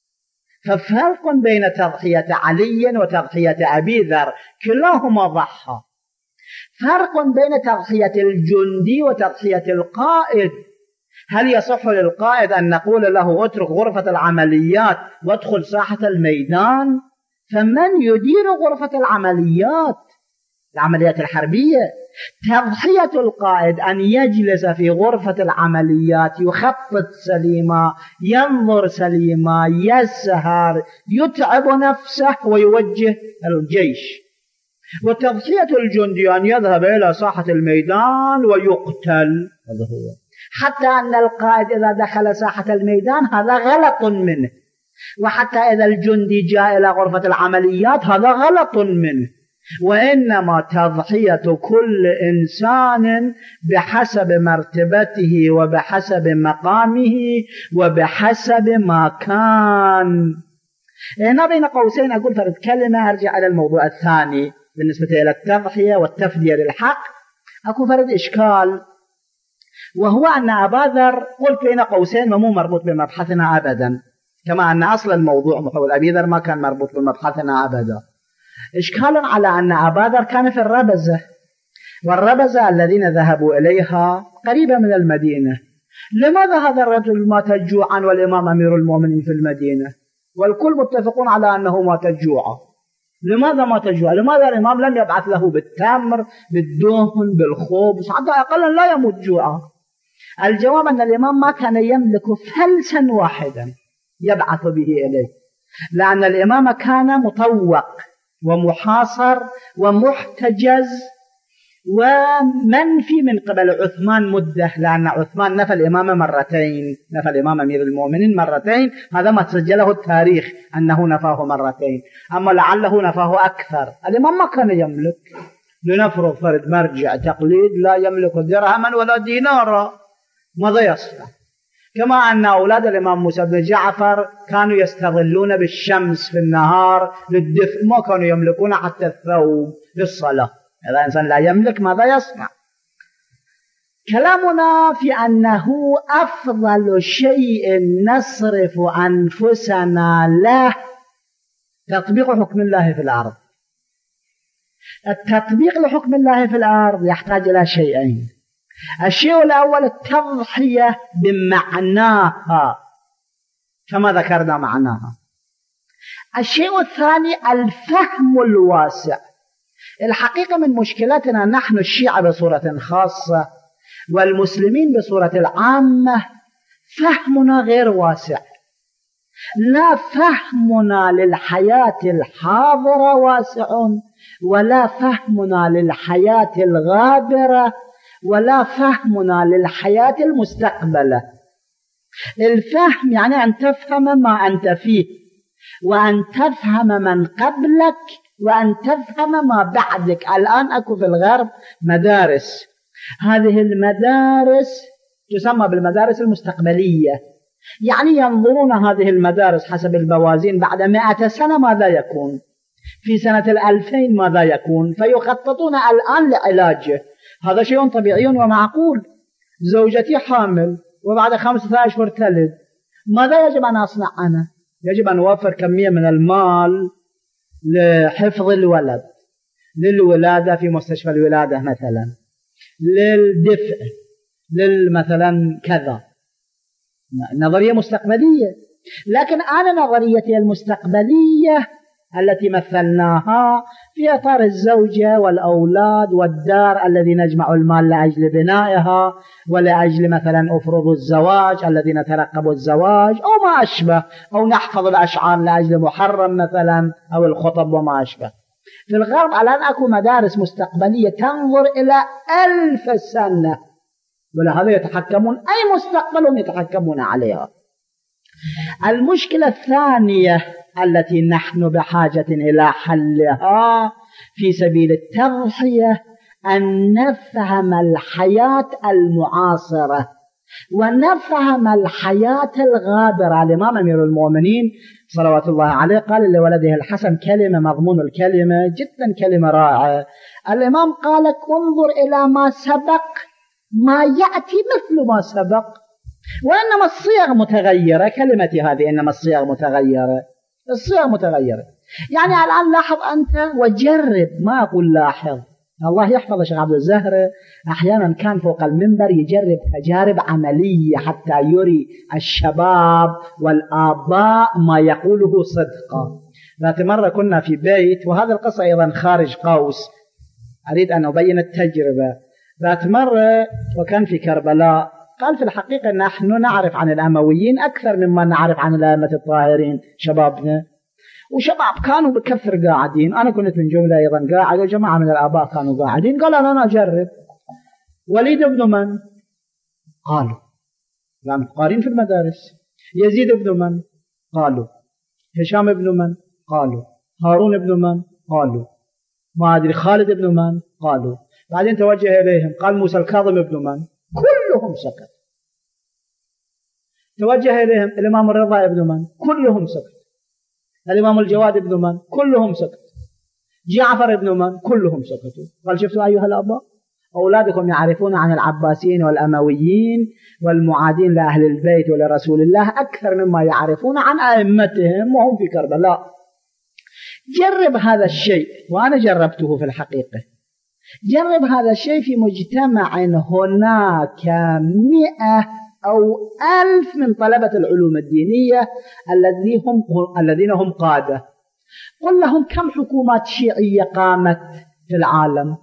ففرق بين تضحية علي وتضحية أبي ذر، كلاهما ضحى. فرق بين تضحية الجندي وتضحية القائد. هل يصح للقائد أن نقول له اترك غرفة العمليات وادخل ساحة الميدان؟ فمن يدير غرفة العمليات الحربية؟ تضحية القائد أن يجلس في غرفة العمليات، يخطط سليما، ينظر سليما، يسهر، يتعب نفسه ويوجه الجيش. وتضحية الجندي أن يذهب إلى ساحة الميدان ويقتل. هذا هو. حتى أن القائد إذا دخل ساحة الميدان هذا غلط منه، وحتى إذا الجندي جاء إلى غرفة العمليات هذا غلط منه. وإنما تضحية كل إنسان بحسب مرتبته وبحسب مقامه وبحسب ما كان. هنا بين قوسين أقول فرد كلمة أرجع إلى الموضوع الثاني بالنسبة إلى التضحية والتفدية للحق. أكو فرد إشكال، وهو أن أبا ذر قلت بين قوسين ومو مربوط بمبحثنا أبدا، كما أن أصل الموضوع محول أبي ذر ما كان مربوط بمبحثنا أبدا. إشكال على أن أبا ذر كان في الربزة، والربزة الذين ذهبوا إليها قريبة من المدينة. لماذا هذا الرجل مات جوعا والإمام أمير المؤمنين في المدينة والكل متفقون على أنه مات جوعا؟ لماذا مات جوعا؟ لماذا الإمام لم يبعث له بالتمر بالدهن بالخبز حتى أقلا لا يموت جوعا؟ الجواب أن الإمام ما كان يملك فلسا واحدا يبعث به إليه، لأن الإمام كان مطوق ومحاصر ومحتجز ومنفي من قبل عثمان مدة، لأن عثمان نفى الإمام مرتين، نفى الإمام أمير المؤمنين مرتين، هذا ما سجله التاريخ أنه نفاه مرتين، أما لعله نفاه أكثر. الإمام ما كان يملك، لنفرض فرد مرجع تقليد لا يملك درهما ولا دينارا، ماذا يصنع؟ كما أن أولاد الإمام موسى بن جعفر كانوا يستظلون بالشمس في النهار للدفء، ما كانوا يملكون حتى الثوب للصلاة. إذا إنسان لا يملك ماذا يصنع؟ كلامنا في أنه أفضل شيء نصرف أنفسنا له تطبيق حكم الله في الأرض. التطبيق لحكم الله في الأرض يحتاج إلى شيئين. الشيء الأول التضحية بمعناها كما ذكرنا معناها. الشيء الثاني الفهم الواسع. الحقيقة من مشكلتنا نحن الشيعة بصورة خاصة والمسلمين بصورة العامة فهمنا غير واسع. لا فهمنا للحياة الحاضرة واسع، ولا فهمنا للحياة الغابرة، ولا فهمنا للحياة المستقبلة. الفهم يعني أن تفهم ما أنت فيه، وأن تفهم من قبلك، وأن تفهم ما بعدك. الآن أكو في الغرب مدارس، هذه المدارس تسمى بالمدارس المستقبلية، يعني ينظرون هذه المدارس حسب الموازين بعد 100 سنة ماذا يكون، في سنة 2000 ماذا يكون، فيخططون الآن لعلاجه. هذا شيء طبيعي ومعقول. زوجتي حامل وبعد 5 أشهر تلد، ماذا يجب أن أصنع أنا؟ يجب أن أوفر كمية من المال لحفظ الولد، للولادة في مستشفى الولادة مثلا، للدفء، للمثلا كذا. نظرية مستقبلية. لكن أنا نظريتي المستقبلية التي مثلناها في إطار الزوجة والأولاد والدار الذي نجمع المال لأجل بنائها ولأجل مثلا أفرض الزواج الذي نترقب الزواج أو ما أشبه، أو نحفظ الأشعار لأجل محرم مثلا أو الخطب وما أشبه. في الغرب الآن أكو مدارس مستقبلية تنظر إلى 1000 سنة، ولهذا يتحكمون أي مستقبل هم يتحكمون عليها. المشكلة الثانية التي نحن بحاجة إلى حلها في سبيل التضحية أن نفهم الحياة المعاصرة ونفهم الحياة الغابرة. الإمام أمير المؤمنين صلوات الله عليه قال لولده الحسن كلمة، مضمون الكلمة جدا كلمة رائعة. الإمام قال انظر إلى ما سبق ما يأتي مثل ما سبق، وإنما الصيغ متغيرة. كلمتي هذه إنما الصيغ متغيرة، الصيغ متغيرة. يعني الآن لاحظ أنت وجرب، ما أقول لاحظ، الله يحفظ الشيخ عبد الزهري أحيانا كان فوق المنبر يجرب تجارب عملية حتى يري الشباب والآباء ما يقوله صدقا. ذات مرة كنا في بيت، وهذا القصة أيضا خارج قوس، أريد أن أبين التجربة. ذات مرة وكان في كربلاء، قال في الحقيقة نحن نعرف عن الأمويين أكثر مما نعرف عن الأئمة الطاهرين شبابنا، وشباب كانوا بكثر قاعدين، أنا كنت من جملة أيضا قاعد، وجماعة من الآباء كانوا قاعدين. قال أنا أجرب. وليد بن من؟ قالوا لأن قارين في المدارس. يزيد بن من؟ قالوا. هشام بن من؟ قالوا. هارون بن من؟ قالوا. ما أدري خالد بن من؟ قالوا. بعدين توجه إليهم قال موسى الكاظم بن من؟ كلهم سكت. توجه إليهم الإمام الرضا بن من؟ كلهم سكت. الإمام الجواد بن من؟ كلهم سكت. جعفر بن من؟ كلهم سكتوا. قال شفتوا أيها الآباء، أولادكم يعرفون عن العباسيين والأمويين والمعادين لأهل البيت ولرسول الله أكثر مما يعرفون عن أئمتهم وهم في كربلاء. جرب هذا الشيء، وأنا جربته في الحقيقة. جرب هذا الشيء في مجتمع هناك 100 أو 1000 من طلبة العلوم الدينية الذين هم قادة. قل لهم كم حكومات شيعية قامت في العالم؟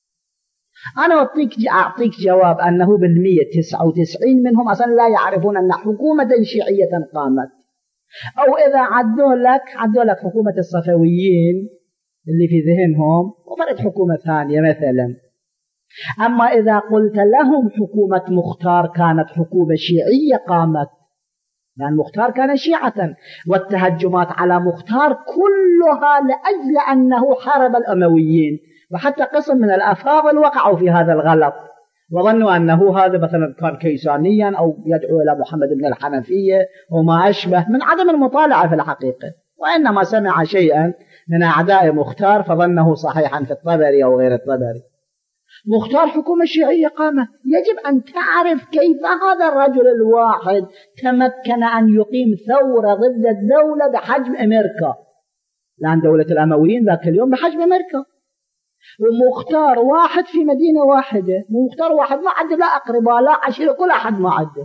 أنا أعطيك جواب أنه بالمية 99 منهم أصلا لا يعرفون أن حكومة شيعية قامت. أو إذا عدوا لك حكومة الصفويين اللي في ذهنهم، وفرد حكومة ثانية مثلا. أما إذا قلت لهم حكومة مختار كانت حكومة شيعية قامت، لأن مختار كان شيعة، والتهجمات على مختار كلها لأجل أنه حارب الأمويين، وحتى قسم من الأفاضل وقعوا في هذا الغلط وظنوا أنه هذا مثلا كان كيسانيا أو يدعو إلى محمد بن الحنفية وما أشبه، من عدم المطالعة في الحقيقة، وإنما سمع شيئا من أعداء مختار فظنه صحيحا في الطبري أو غير الطبري. مختار حكومة شيعية قامت. يجب أن تعرف كيف هذا الرجل الواحد تمكن أن يقيم ثورة ضد الدولة بحجم أمريكا، لأن دولة الأمويين ذاك اليوم بحجم أمريكا، ومختار واحد في مدينة واحدة، مختار واحد ما عنده لا أقرباء لا عشيرة، كل أحد ما عنده.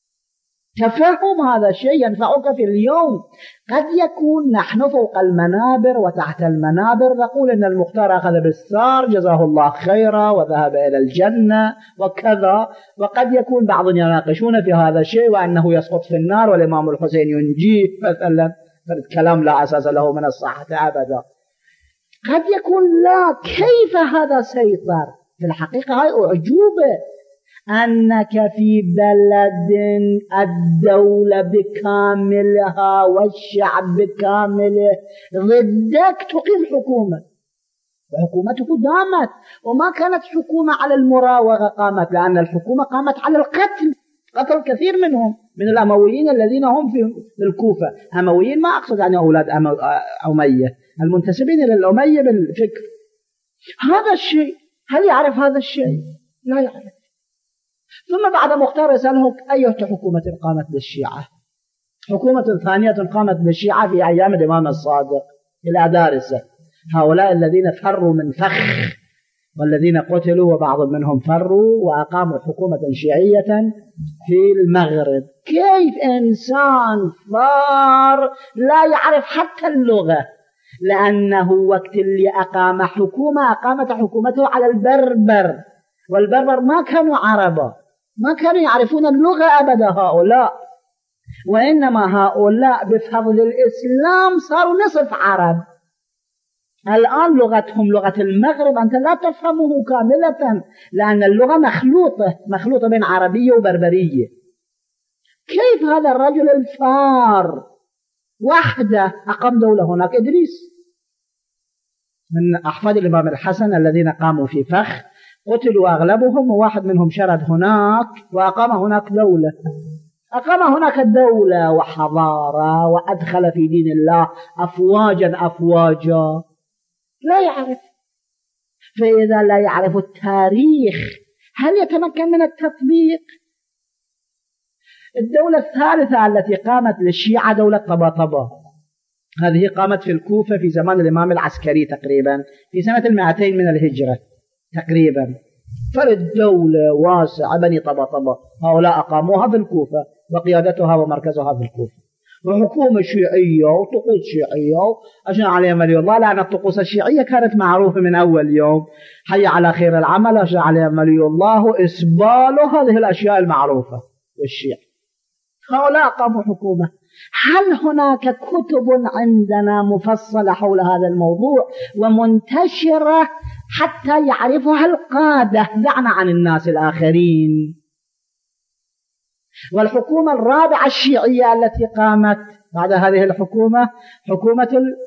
تفهم هذا الشيء ينفعك في اليوم. قد يكون نحن فوق المنابر وتحت المنابر نقول إن المختار أخذ بالثار جزاه الله خيرا وذهب إلى الجنة وكذا، وقد يكون بعض يناقشون في هذا الشيء وأنه يسقط في النار والإمام الحسين ينجيه مثلا، كلام لا أساس له من الصحة أبدا. قد يكون لا، كيف هذا سيطر؟ في الحقيقة هاي أعجوبة أنك في بلد الدولة بكاملها والشعب بكامله ضدك تقيم حكومة، وحكومته دامت، وما كانت حكومة على المراوغة قامت، لأن الحكومة قامت على القتل، قتل كثير منهم من الأمويين الذين هم في الكوفة. أمويين ما أقصد يعني أولاد أمية، المنتسبين إلى الأمية بالفكر. هذا الشيء هل يعرف هذا الشيء؟ لا يعرف. ثم بعد مختار يسأله أية حكومة قامت للشيعة؟ حكومة ثانية قامت للشيعة في أيام الإمام الصادق إلى دارسة، هؤلاء الذين فروا من فخ والذين قتلوا وبعض منهم فروا وأقاموا حكومة شيعية في المغرب. كيف إنسان فار لا يعرف حتى اللغة لأنه وقت اللي أقام حكومة أقامت حكومته على البربر، والبربر ما كانوا عربا، ما كانوا يعرفون اللغة أبدا هؤلاء، وإنما هؤلاء بفضل الإسلام صاروا نصف عرب. الآن لغتهم لغة المغرب أنت لا تفهمه كاملة، لأن اللغة مخلوطة بين عربية وبربرية. كيف هذا الرجل الفار وحده أقام دولة هناك؟ إدريس من أحفاد الإمام الحسن الذين قاموا في فخ، قتلوا أغلبهم، وواحد منهم شرد هناك وأقام هناك دولة، أقام هناك الدولة وحضارة، وأدخل في دين الله أفواجا. لا يعرف. فإذا لا يعرف التاريخ هل يتمكن من التطبيق؟ الدولة الثالثة التي قامت للشيعة دولة طباطبة، هذه قامت في الكوفة في زمان الإمام العسكري تقريبا في سنة 200 من الهجرة تقريبا. فرد دولة واسعة بني طباطبة، هؤلاء أقاموها في الكوفة وقيادتها ومركزها في الكوفة، وحكومة شيعية وطقوس شيعية أجنى عليهم ولي الله، لأن الطقوس الشيعية كانت معروفة من أول يوم. حي على خير العمل، أجنى عليهم ولي الله، إسبال، هذه الأشياء المعروفة للشيعة. هؤلاء قاموا حكومة. هل هناك كتب عندنا مفصلة حول هذا الموضوع ومنتشرة حتى يعرفها القادة، دعنا عن الناس الآخرين؟ والحكومة الرابعة الشيعية التي قامت بعد هذه الحكومة حكومة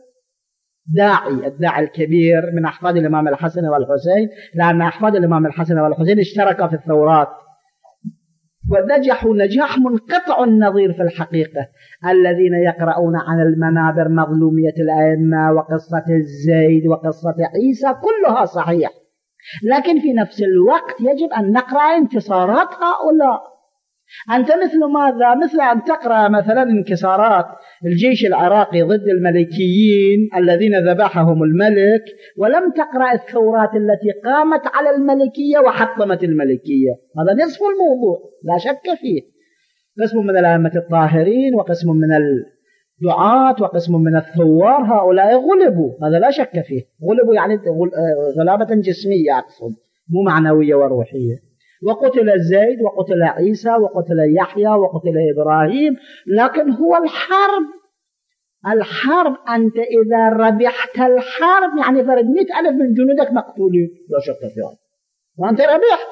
الداعي الكبير من أحفاد الإمام الحسن والحسين، لأن أحفاد الإمام الحسن والحسين اشتركا في الثورات ونجحوا نجاح منقطع النظير في الحقيقة. الذين يقرؤون عن المنابر مظلومية الأئمة وقصة الزيد وقصة عيسى كلها صحيح، لكن في نفس الوقت يجب أن نقرأ انتصارات هؤلاء. أنت مثل ماذا؟ مثل أن تقرأ مثلا انكسارات الجيش العراقي ضد الملكيين الذين ذبحهم الملك، ولم تقرأ الثورات التي قامت على الملكية وحطمت الملكية. هذا نصف الموضوع لا شك فيه. قسم من الأئمة الطاهرين وقسم من الدعاة وقسم من الثوار، هؤلاء غلبوا، هذا لا شك فيه. غلبوا يعني غلابة جسمية أقصد، مو معنوية وروحية. وقتل الزيد وقتل عيسى وقتل يحيى وقتل إبراهيم. لكن هو الحرب أنت إذا ربحت الحرب يعني فرد 100,000 من جنودك مقتولين، لا شك في هذا، وأنت ربحت.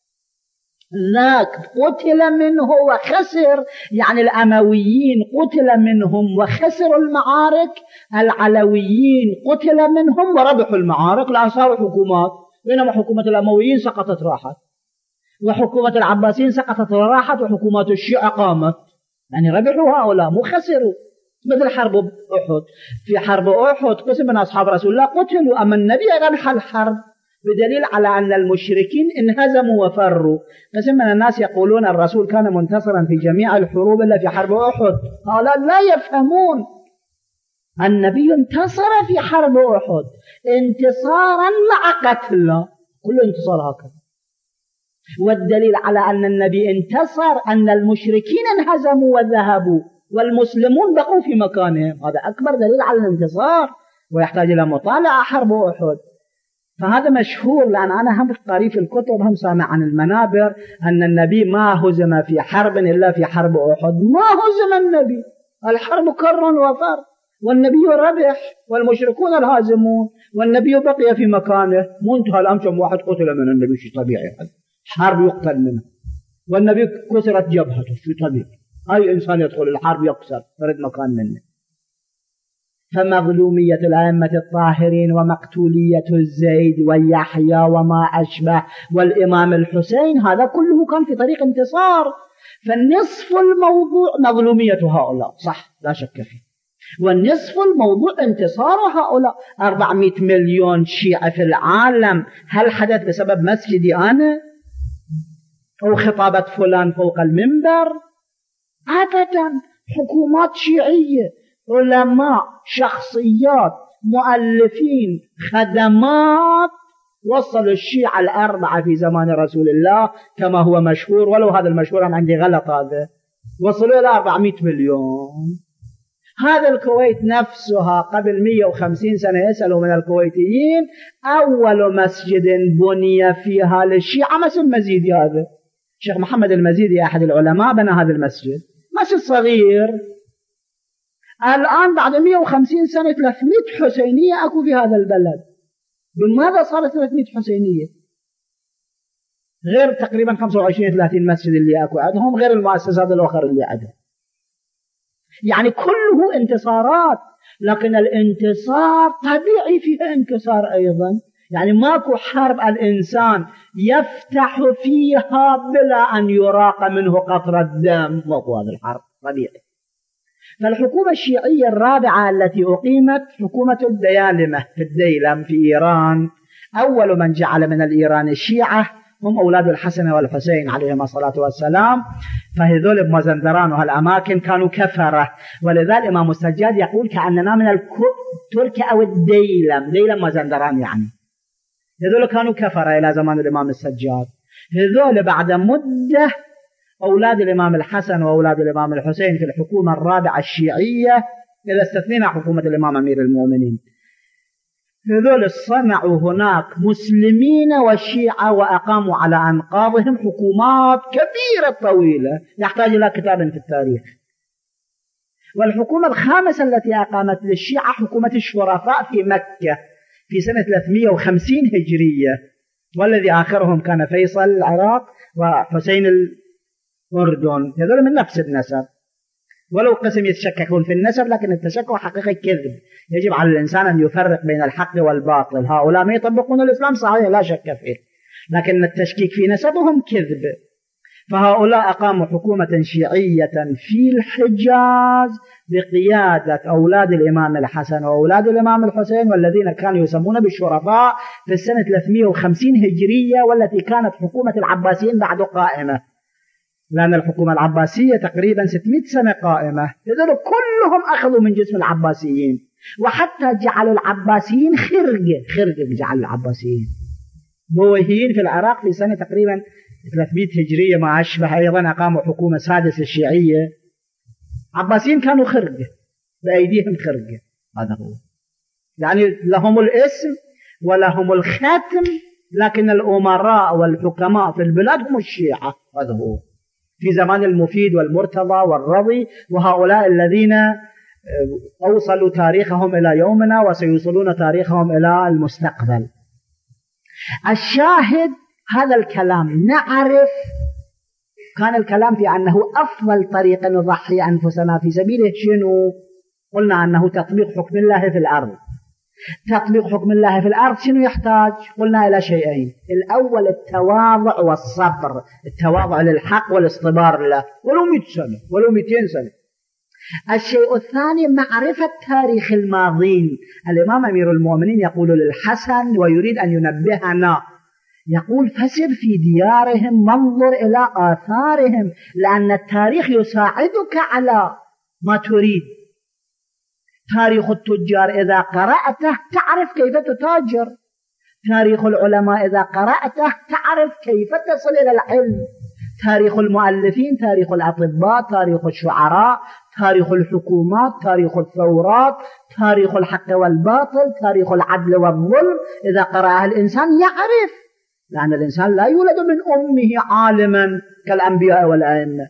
ذاك قتل منه وخسر، يعني الأمويين قتل منهم وخسروا المعارك، العلويين قتل منهم وربحوا المعارك لأن صاروا حكومات، بينما حكومة الأمويين سقطت راحت، وحكومة العباسيين سقطت وراحت، وحكومات الشيعة قامت، يعني ربحوا هؤلاء مو خسروا. مثل حرب أحد، في حرب أحد قسم من أصحاب رسول الله قتلوا، أما النبي ربح الحرب، بدليل على أن المشركين انهزموا وفروا. قسم من الناس يقولون الرسول كان منتصرا في جميع الحروب إلا في حرب أحد، هؤلاء لا يفهمون. النبي انتصر في حرب أحد انتصارا مع قتله، كل انتصار هكذا. والدليل على أن النبي انتصر أن المشركين انهزموا وذهبوا والمسلمون بقوا في مكانهم، هذا أكبر دليل على الانتصار، ويحتاج إلى مطالعة حرب أحد. فهذا مشهور، لأن أنا هم قاري في الكتب هم سامع عن المنابر أن النبي ما هزم في حرب إلا في حرب أحد. ما هزم النبي، الحرب كر وفر، والنبي ربح والمشركون الهازمون، والنبي بقي في مكانه. منتهى الأمر كم واحد قتل من النبي، شيء طبيعي، هذا حرب يقتل منه، والنبي كسرت جبهته، شيء طبيعي، أي إنسان يدخل الحرب يكسر فرد مكان منه. فمظلومية الأئمة الطاهرين ومقتولية الزيد ويحيى وما أشبه والإمام الحسين، هذا كله كان في طريق انتصار. فالنصف الموضوع مظلومية هؤلاء، صح لا شك فيه، والنصف الموضوع انتصار هؤلاء. 400 مليون شيعة في العالم، هل حدث بسبب مسجدي أنا أو خطابة فلان فوق المنبر؟ أبدا. حكومات شيعية، علماء، شخصيات، مؤلفين، خدمات، وصلوا الشيعة الأربعة في زمان رسول الله كما هو مشهور، ولو هذا المشهور أنا عندي غلط، هذا وصلوا إلى 400 مليون. هذا الكويت نفسها قبل 150 سنة يسألوا من الكويتيين أول مسجد بني فيها للشيعة مسجد المزيدي. هذا الشيخ محمد المزيدي أحد العلماء بنى هذا المسجد، مسجد صغير. الآن بعد 150 سنة 300 حسينية أكو في هذا البلد. بماذا صارت 300 حسينية؟ غير تقريبا 25-30 مسجد اللي أكو عندهم، غير المؤسسات الأخرى اللي عندهم. يعني كله انتصارات، لكن الانتصار طبيعي فيه انكسار أيضا. يعني ماكو حرب الإنسان يفتح فيها بلا أن يراق منه قطرة دم، ماكو هذا الحرب طبيعي. فالحكومة الشيعية الرابعة التي أقيمت حكومة الديالمة في الديلم في إيران. أول من جعل من الإيران الشيعة هم أولاد الحسن والحسين عليهما الصلاة والسلام، فهذول بمازندران وهالأماكن كانوا كفرة، ولذا الإمام السجاد يقول كأننا من الترك أو الديلم، ديلم مازندران يعني. هذول كانوا كفرة إلى زمان الإمام السجاد. هذول بعد مدة أولاد الإمام الحسن وأولاد الإمام الحسين في الحكومة الرابعة الشيعية، إذا استثنينا حكومة الإمام أمير المؤمنين، هذول صنعوا هناك مسلمين وشيعة وأقاموا على أنقاضهم حكومات كبيرة طويلة يحتاج إلى كتاب في التاريخ. والحكومة الخامسة التي أقامت للشيعة حكومة الشرفاء في مكة في سنة 350 هجرية، والذي آخرهم كان فيصل العراق وحسين الأردن. هذول من نفس النسب، ولو قسم يتشككون في النسب، لكن التشكك حقيقة كذب. يجب على الإنسان أن يفرق بين الحق والباطل. هؤلاء ما يطبقون الإسلام صحيح لا شك فيه، لكن التشكيك في نسبهم كذب. فهؤلاء أقاموا حكومة شيعية في الحجاز بقيادة أولاد الإمام الحسن وأولاد الإمام الحسين، والذين كانوا يسمون بالشرفاء في السنة 350 هجرية، والتي كانت حكومة العباسيين بعد قائمة، لأن الحكومة العباسية تقريبا 600 سنة قائمة. هذول كلهم أخذوا من جسم العباسيين، وحتى جعلوا العباسيين خرقة جعل العباسيين بويهيين في العراق في سنة تقريبا 300 هجرية ما أشبه. أيضا أقاموا حكومة سادسة الشيعية. عباسيين كانوا خرقة بأيديهم خرقة، هذا هو. يعني لهم الاسم ولهم الختم، لكن الأمراء والحكماء في البلاد هم الشيعة، هذا هو. في زمان المفيد والمرتضى والرضي، وهؤلاء الذين أوصلوا تاريخهم إلى يومنا وسيوصلون تاريخهم إلى المستقبل. الشاهد هذا الكلام نعرف كان الكلام في أنه أفضل طريق نضحي أنفسنا في سبيله شنو؟ قلنا أنه تطبيق حكم الله في الأرض. تطبيق حكم الله في الأرض شنو يحتاج؟ قلنا إلى شيئين. الأول التواضع والصبر، التواضع للحق والاصطبار له ولو 100 سنة ولو 200 سنة. الشيء الثاني معرفة تاريخ الماضين. الإمام أمير المؤمنين يقول للحسن ويريد أن ينبهنا، يقول فسر في ديارهم وانظر إلى آثارهم، لأن التاريخ يساعدك على ما تريد. تاريخ التجار إذا قرأته تعرف كيف تتاجر، تاريخ العلماء إذا قرأته تعرف كيف تصل إلى العلم، تاريخ المؤلفين، تاريخ الأطباء، تاريخ الشعراء، تاريخ الحكومات، تاريخ الثورات، تاريخ الحق والباطل، تاريخ العدل والظلم، إذا قرأه الإنسان يعرف، لأن الإنسان لا يولد من أمه عالما كالأنبياء والأئمة.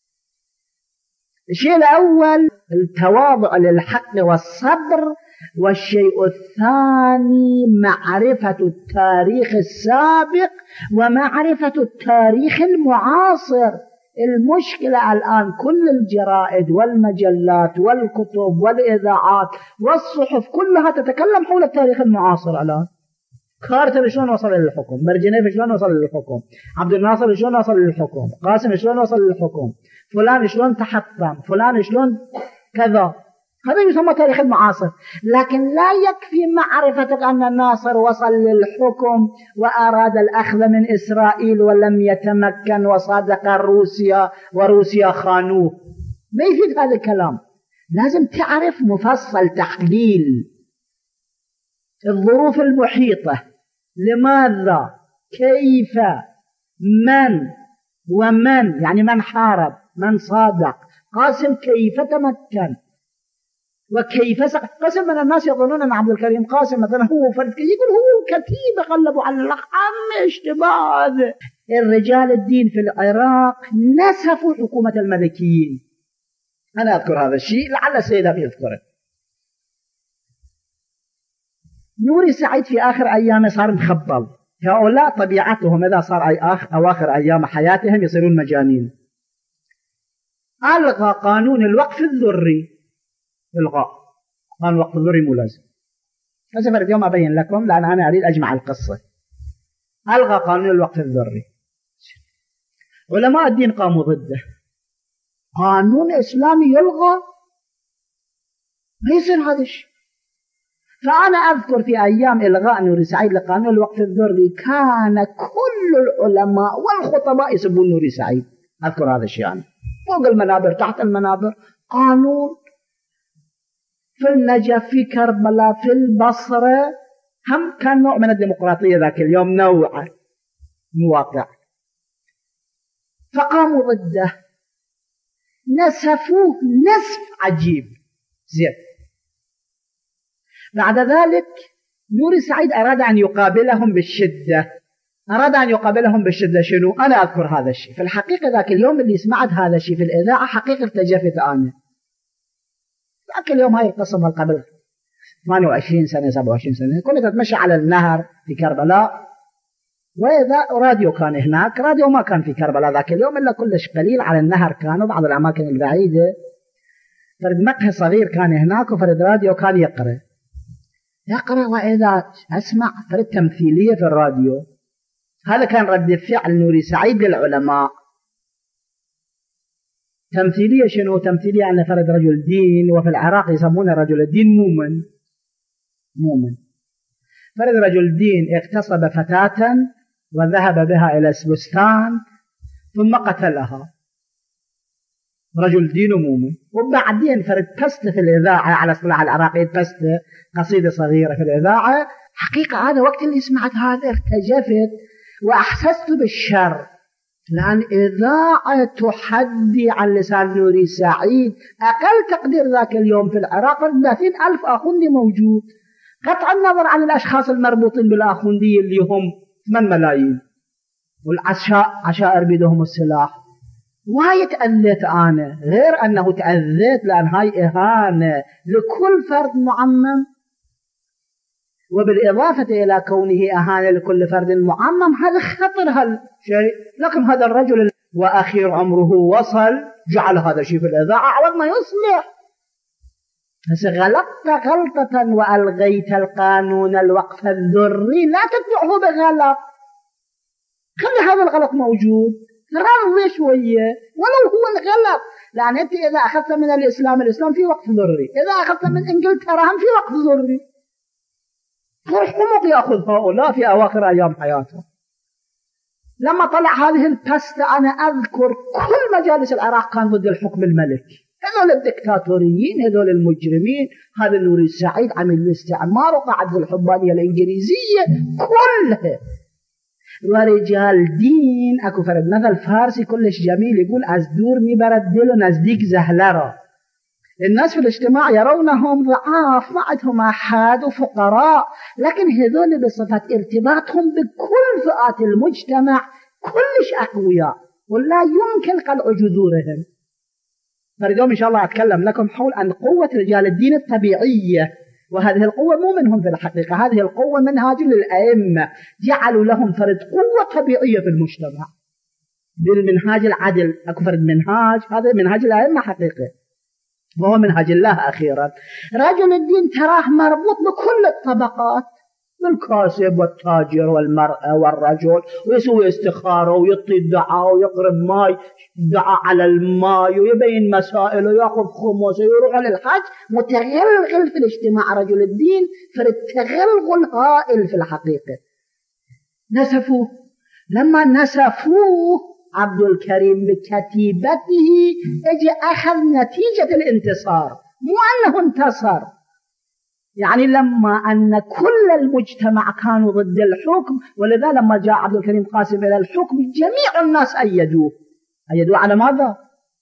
الشيء الأول التواضع للحق والصبر، والشيء الثاني معرفة التاريخ السابق ومعرفة التاريخ المعاصر. المشكلة الآن كل الجرائد والمجلات والكتب والإذاعات والصحف كلها تتكلم حول التاريخ المعاصر. الآن كارتر شلون وصل للحكم، برجنيف شلون وصل للحكم، عبد الناصر شلون وصل للحكم، قاسم شلون وصل للحكم، فلان شلون تحطم، فلان شلون كذا. هذا يسمى تاريخ المعاصر. لكن لا يكفي معرفتك أن الناصر وصل للحكم وأراد الأخذ من إسرائيل ولم يتمكن وصادق روسيا وروسيا خانوه. ما يفيد هذا الكلام. لازم تعرف مفصل تحليل الظروف المحيطة، لماذا، كيف، من ومن، يعني من حارب، من صادق، قاسم كيف تمكن. وكيف قسم من الناس يظنون أن عبد الكريم قاسم مثلا هو فرد يقول هو كتيبة قلبوا على العام اشتباه. الرجال الدين في العراق نسفوا حكومة الملكيين. أنا أذكر هذا الشيء لعل السيد أبي يذكره. نوري سعيد في آخر أيامه صار مخبل. هؤلاء طبيعتهم إذا صار أواخر أيام حياتهم يصيرون مجانين. ألغى قانون الوقف الذري. إلغاء قانون الوقف الذري مو لازم. هسه اليوم أبين لكم لأن أنا أريد أجمع القصة. ألغى قانون الوقف الذري. علماء الدين قاموا ضده. قانون إسلامي يلغى؟ ما يصير هذا الشيء. فأنا أذكر في أيام إلغاء نوري سعيد لقانون الوقف الذري كان كل العلماء والخطباء يسبون نوري سعيد. أذكر هذا الشيء يعني. فوق المنابر تحت المنابر قانون في النجف في كربلاء في البصرة هم كان نوع من الديمقراطية ذاك اليوم نوعا مواقع. فقاموا ضده نسفوه نسف عجيب زين. بعد ذلك نوري سعيد أراد أن يقابلهم بالشدة. أراد أن يقابلهم بالشدة شنو؟ أنا أذكر هذا الشيء. في الحقيقة ذاك اليوم اللي سمعت هذا الشيء في الإذاعة حقيقة ارتجفت أنا. ذاك اليوم هاي القصة من قبل 28 سنة 27 سنة كنت أتمشى على النهر في كربلاء وإذا راديو كان هناك. راديو ما كان في كربلاء ذاك اليوم إلا كلش قليل على النهر كانوا بعض الأماكن البعيدة. فرد مقهى صغير كان هناك وفرد راديو كان يقرأ وإذا أسمع فرد تمثيلية في الراديو. هذا كان رد فعل نوري سعيد للعلماء. تمثيلية شنو؟ تمثيلية أن فرد رجل دين وفي العراق يسمونه رجل الدين مؤمن. فرد رجل دين اغتصب فتاة وذهب بها إلى البستان ثم قتلها. رجل دين ومؤمن. وبعدين فرد بست في الإذاعة على اصطلاح العراقي بست قصيدة صغيرة في الإذاعة. حقيقة هذا وقت اللي سمعت هذا ارتجفت وأحسست بالشر لأن إذاعة تحدي عن لسان نوري سعيد أقل تقدير ذاك اليوم في العراق 30,000 آخوندي موجود. قطع النظر عن الأشخاص المربوطين بالآخوندية اللي هم 8 ملايين والعشائر بيدهم السلاح. وايد تأذيت أنا غير أنه تأذيت لأن هاي إهانة لكل فرد معمم وبالإضافة إلى كونه أهانة لكل فرد معمم. هذا خطر هالشيء. لكن هذا الرجل وأخير عمره وصل جعل هذا الشيء في الإذاعة عوض ما يصلح. بس غلطت غلطة وألغيت القانون الوقف الذري لا تتبعه بغلط. خلي هذا الغلط موجود رضي شوية ولو هو الغلط. لأن أنت إذا أخذت من الإسلام في وقف ذري. إذا أخذت من إنجلترا هم في وقف ذري. فرحمك يأخذ هؤلاء في أواخر أيام حياته. لما طلع هذه البستة أنا أذكر كل مجالس العراق كان ضد الحكم الملكي. هذول الدكتاتوريين هذول المجرمين. هذا نوري سعيد عمل الاستعمار وقعد الحبانية الإنجليزية كلها. ورجال دين اكو فرد مثل فارسي كلش جميل يقول از دور میبرد نزدیک زهلرا. الناس في الاجتماع يرونهم ضعاف ما عندهم أحد وفقراء لكن هذول بصفة ارتباطهم بكل فئات المجتمع كلش أقوياء ولا يمكن قلع جذورهم. فاليوم إن شاء الله أتكلم لكم حول عن قوة رجال الدين الطبيعية. وهذه القوة مو منهم في الحقيقة. هذه القوة منهاج للأئمة جعلوا لهم فرد قوة طبيعية في المجتمع بالمنهاج العدل. أكو فرد منهاج هذا منهاج الأئمة حقيقة وهو منهج الله أخيرا. رجل الدين تراه مربوط بكل الطبقات بالكاسب والتاجر والمرأة والرجل ويسوي استخارة ويطي الدعاء ويقرب ماي دعاء على الماء ويبين مسائل ويأخذ خمس ويروح للحج. متغلغل في الاجتماع رجل الدين فرد تغلغل هائل في الحقيقة. نسفوه. لما نسفوه عبد الكريم بكتيبته اجى أخذ نتيجة الانتصار مو أنه انتصر. يعني لما أن كل المجتمع كانوا ضد الحكم ولذا لما جاء عبد الكريم قاسم إلى الحكم جميع الناس أيدوه على ماذا؟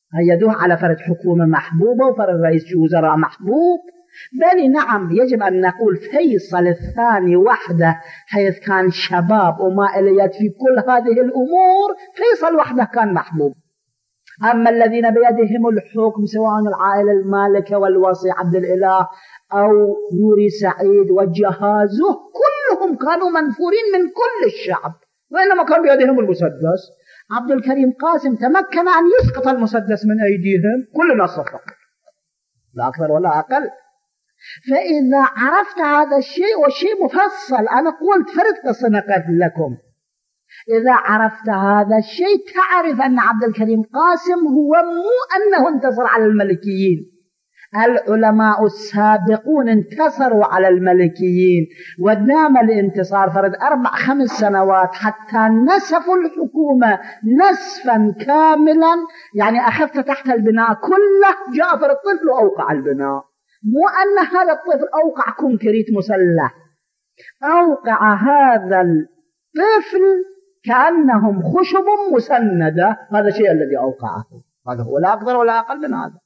أيدوه على فرد حكومة محبوبة وفرد رئيس وزراء محبوب. بل نعم يجب أن نقول فيصل الثاني وحده، حيث كان شباب وما إليت في كل هذه الأمور، فيصل وحده كان محبوب. أما الذين بيدهم الحكم سواء العائلة المالكة والوصي عبد الإله أو نوري سعيد وجهازه، كلهم كانوا منفورين من كل الشعب، وإنما كان بيدهم المسدس. عبد الكريم قاسم تمكن أن يسقط المسدس من أيديهم، كلنا صفق، لا أكثر ولا أقل. فإذا عرفت هذا الشيء، والشيء مفصل، أنا قلت فرد قصة نقلت لكم، إذا عرفت هذا الشيء تعرف أن عبد الكريم قاسم هو مو أنه انتصر على الملكيين. العلماء السابقون انتصروا على الملكيين، ودام الانتصار فرد 4-5 سنوات حتى نسفوا الحكومة نسفا كاملا، يعني أخذت تحت البناء كله، جاء فرد طفل وأوقع البناء. مو أن هذا الطفل أوقع كونكريت مسلح، أوقع هذا الطفل كأنهم خشب مسندة، هذا الشيء الذي أوقعه، هذا هو لا أكثر ولا أقل من هذا.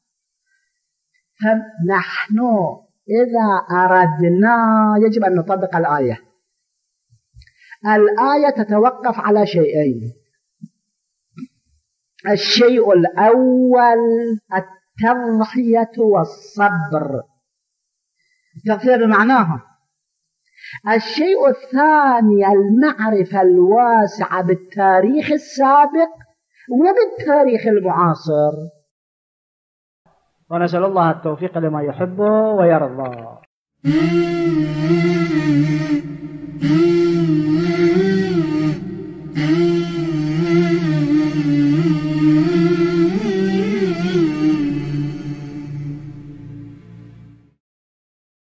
فنحن إذا أردنا يجب أن نطبق الآية. الآية تتوقف على شيئين: الشيء الأول التضحية والصبر، التضحية بمعناها. الشيء الثاني المعرفة الواسعة بالتاريخ السابق وبالتاريخ المعاصر. ونسأل الله التوفيق لما يحبه ويرضى.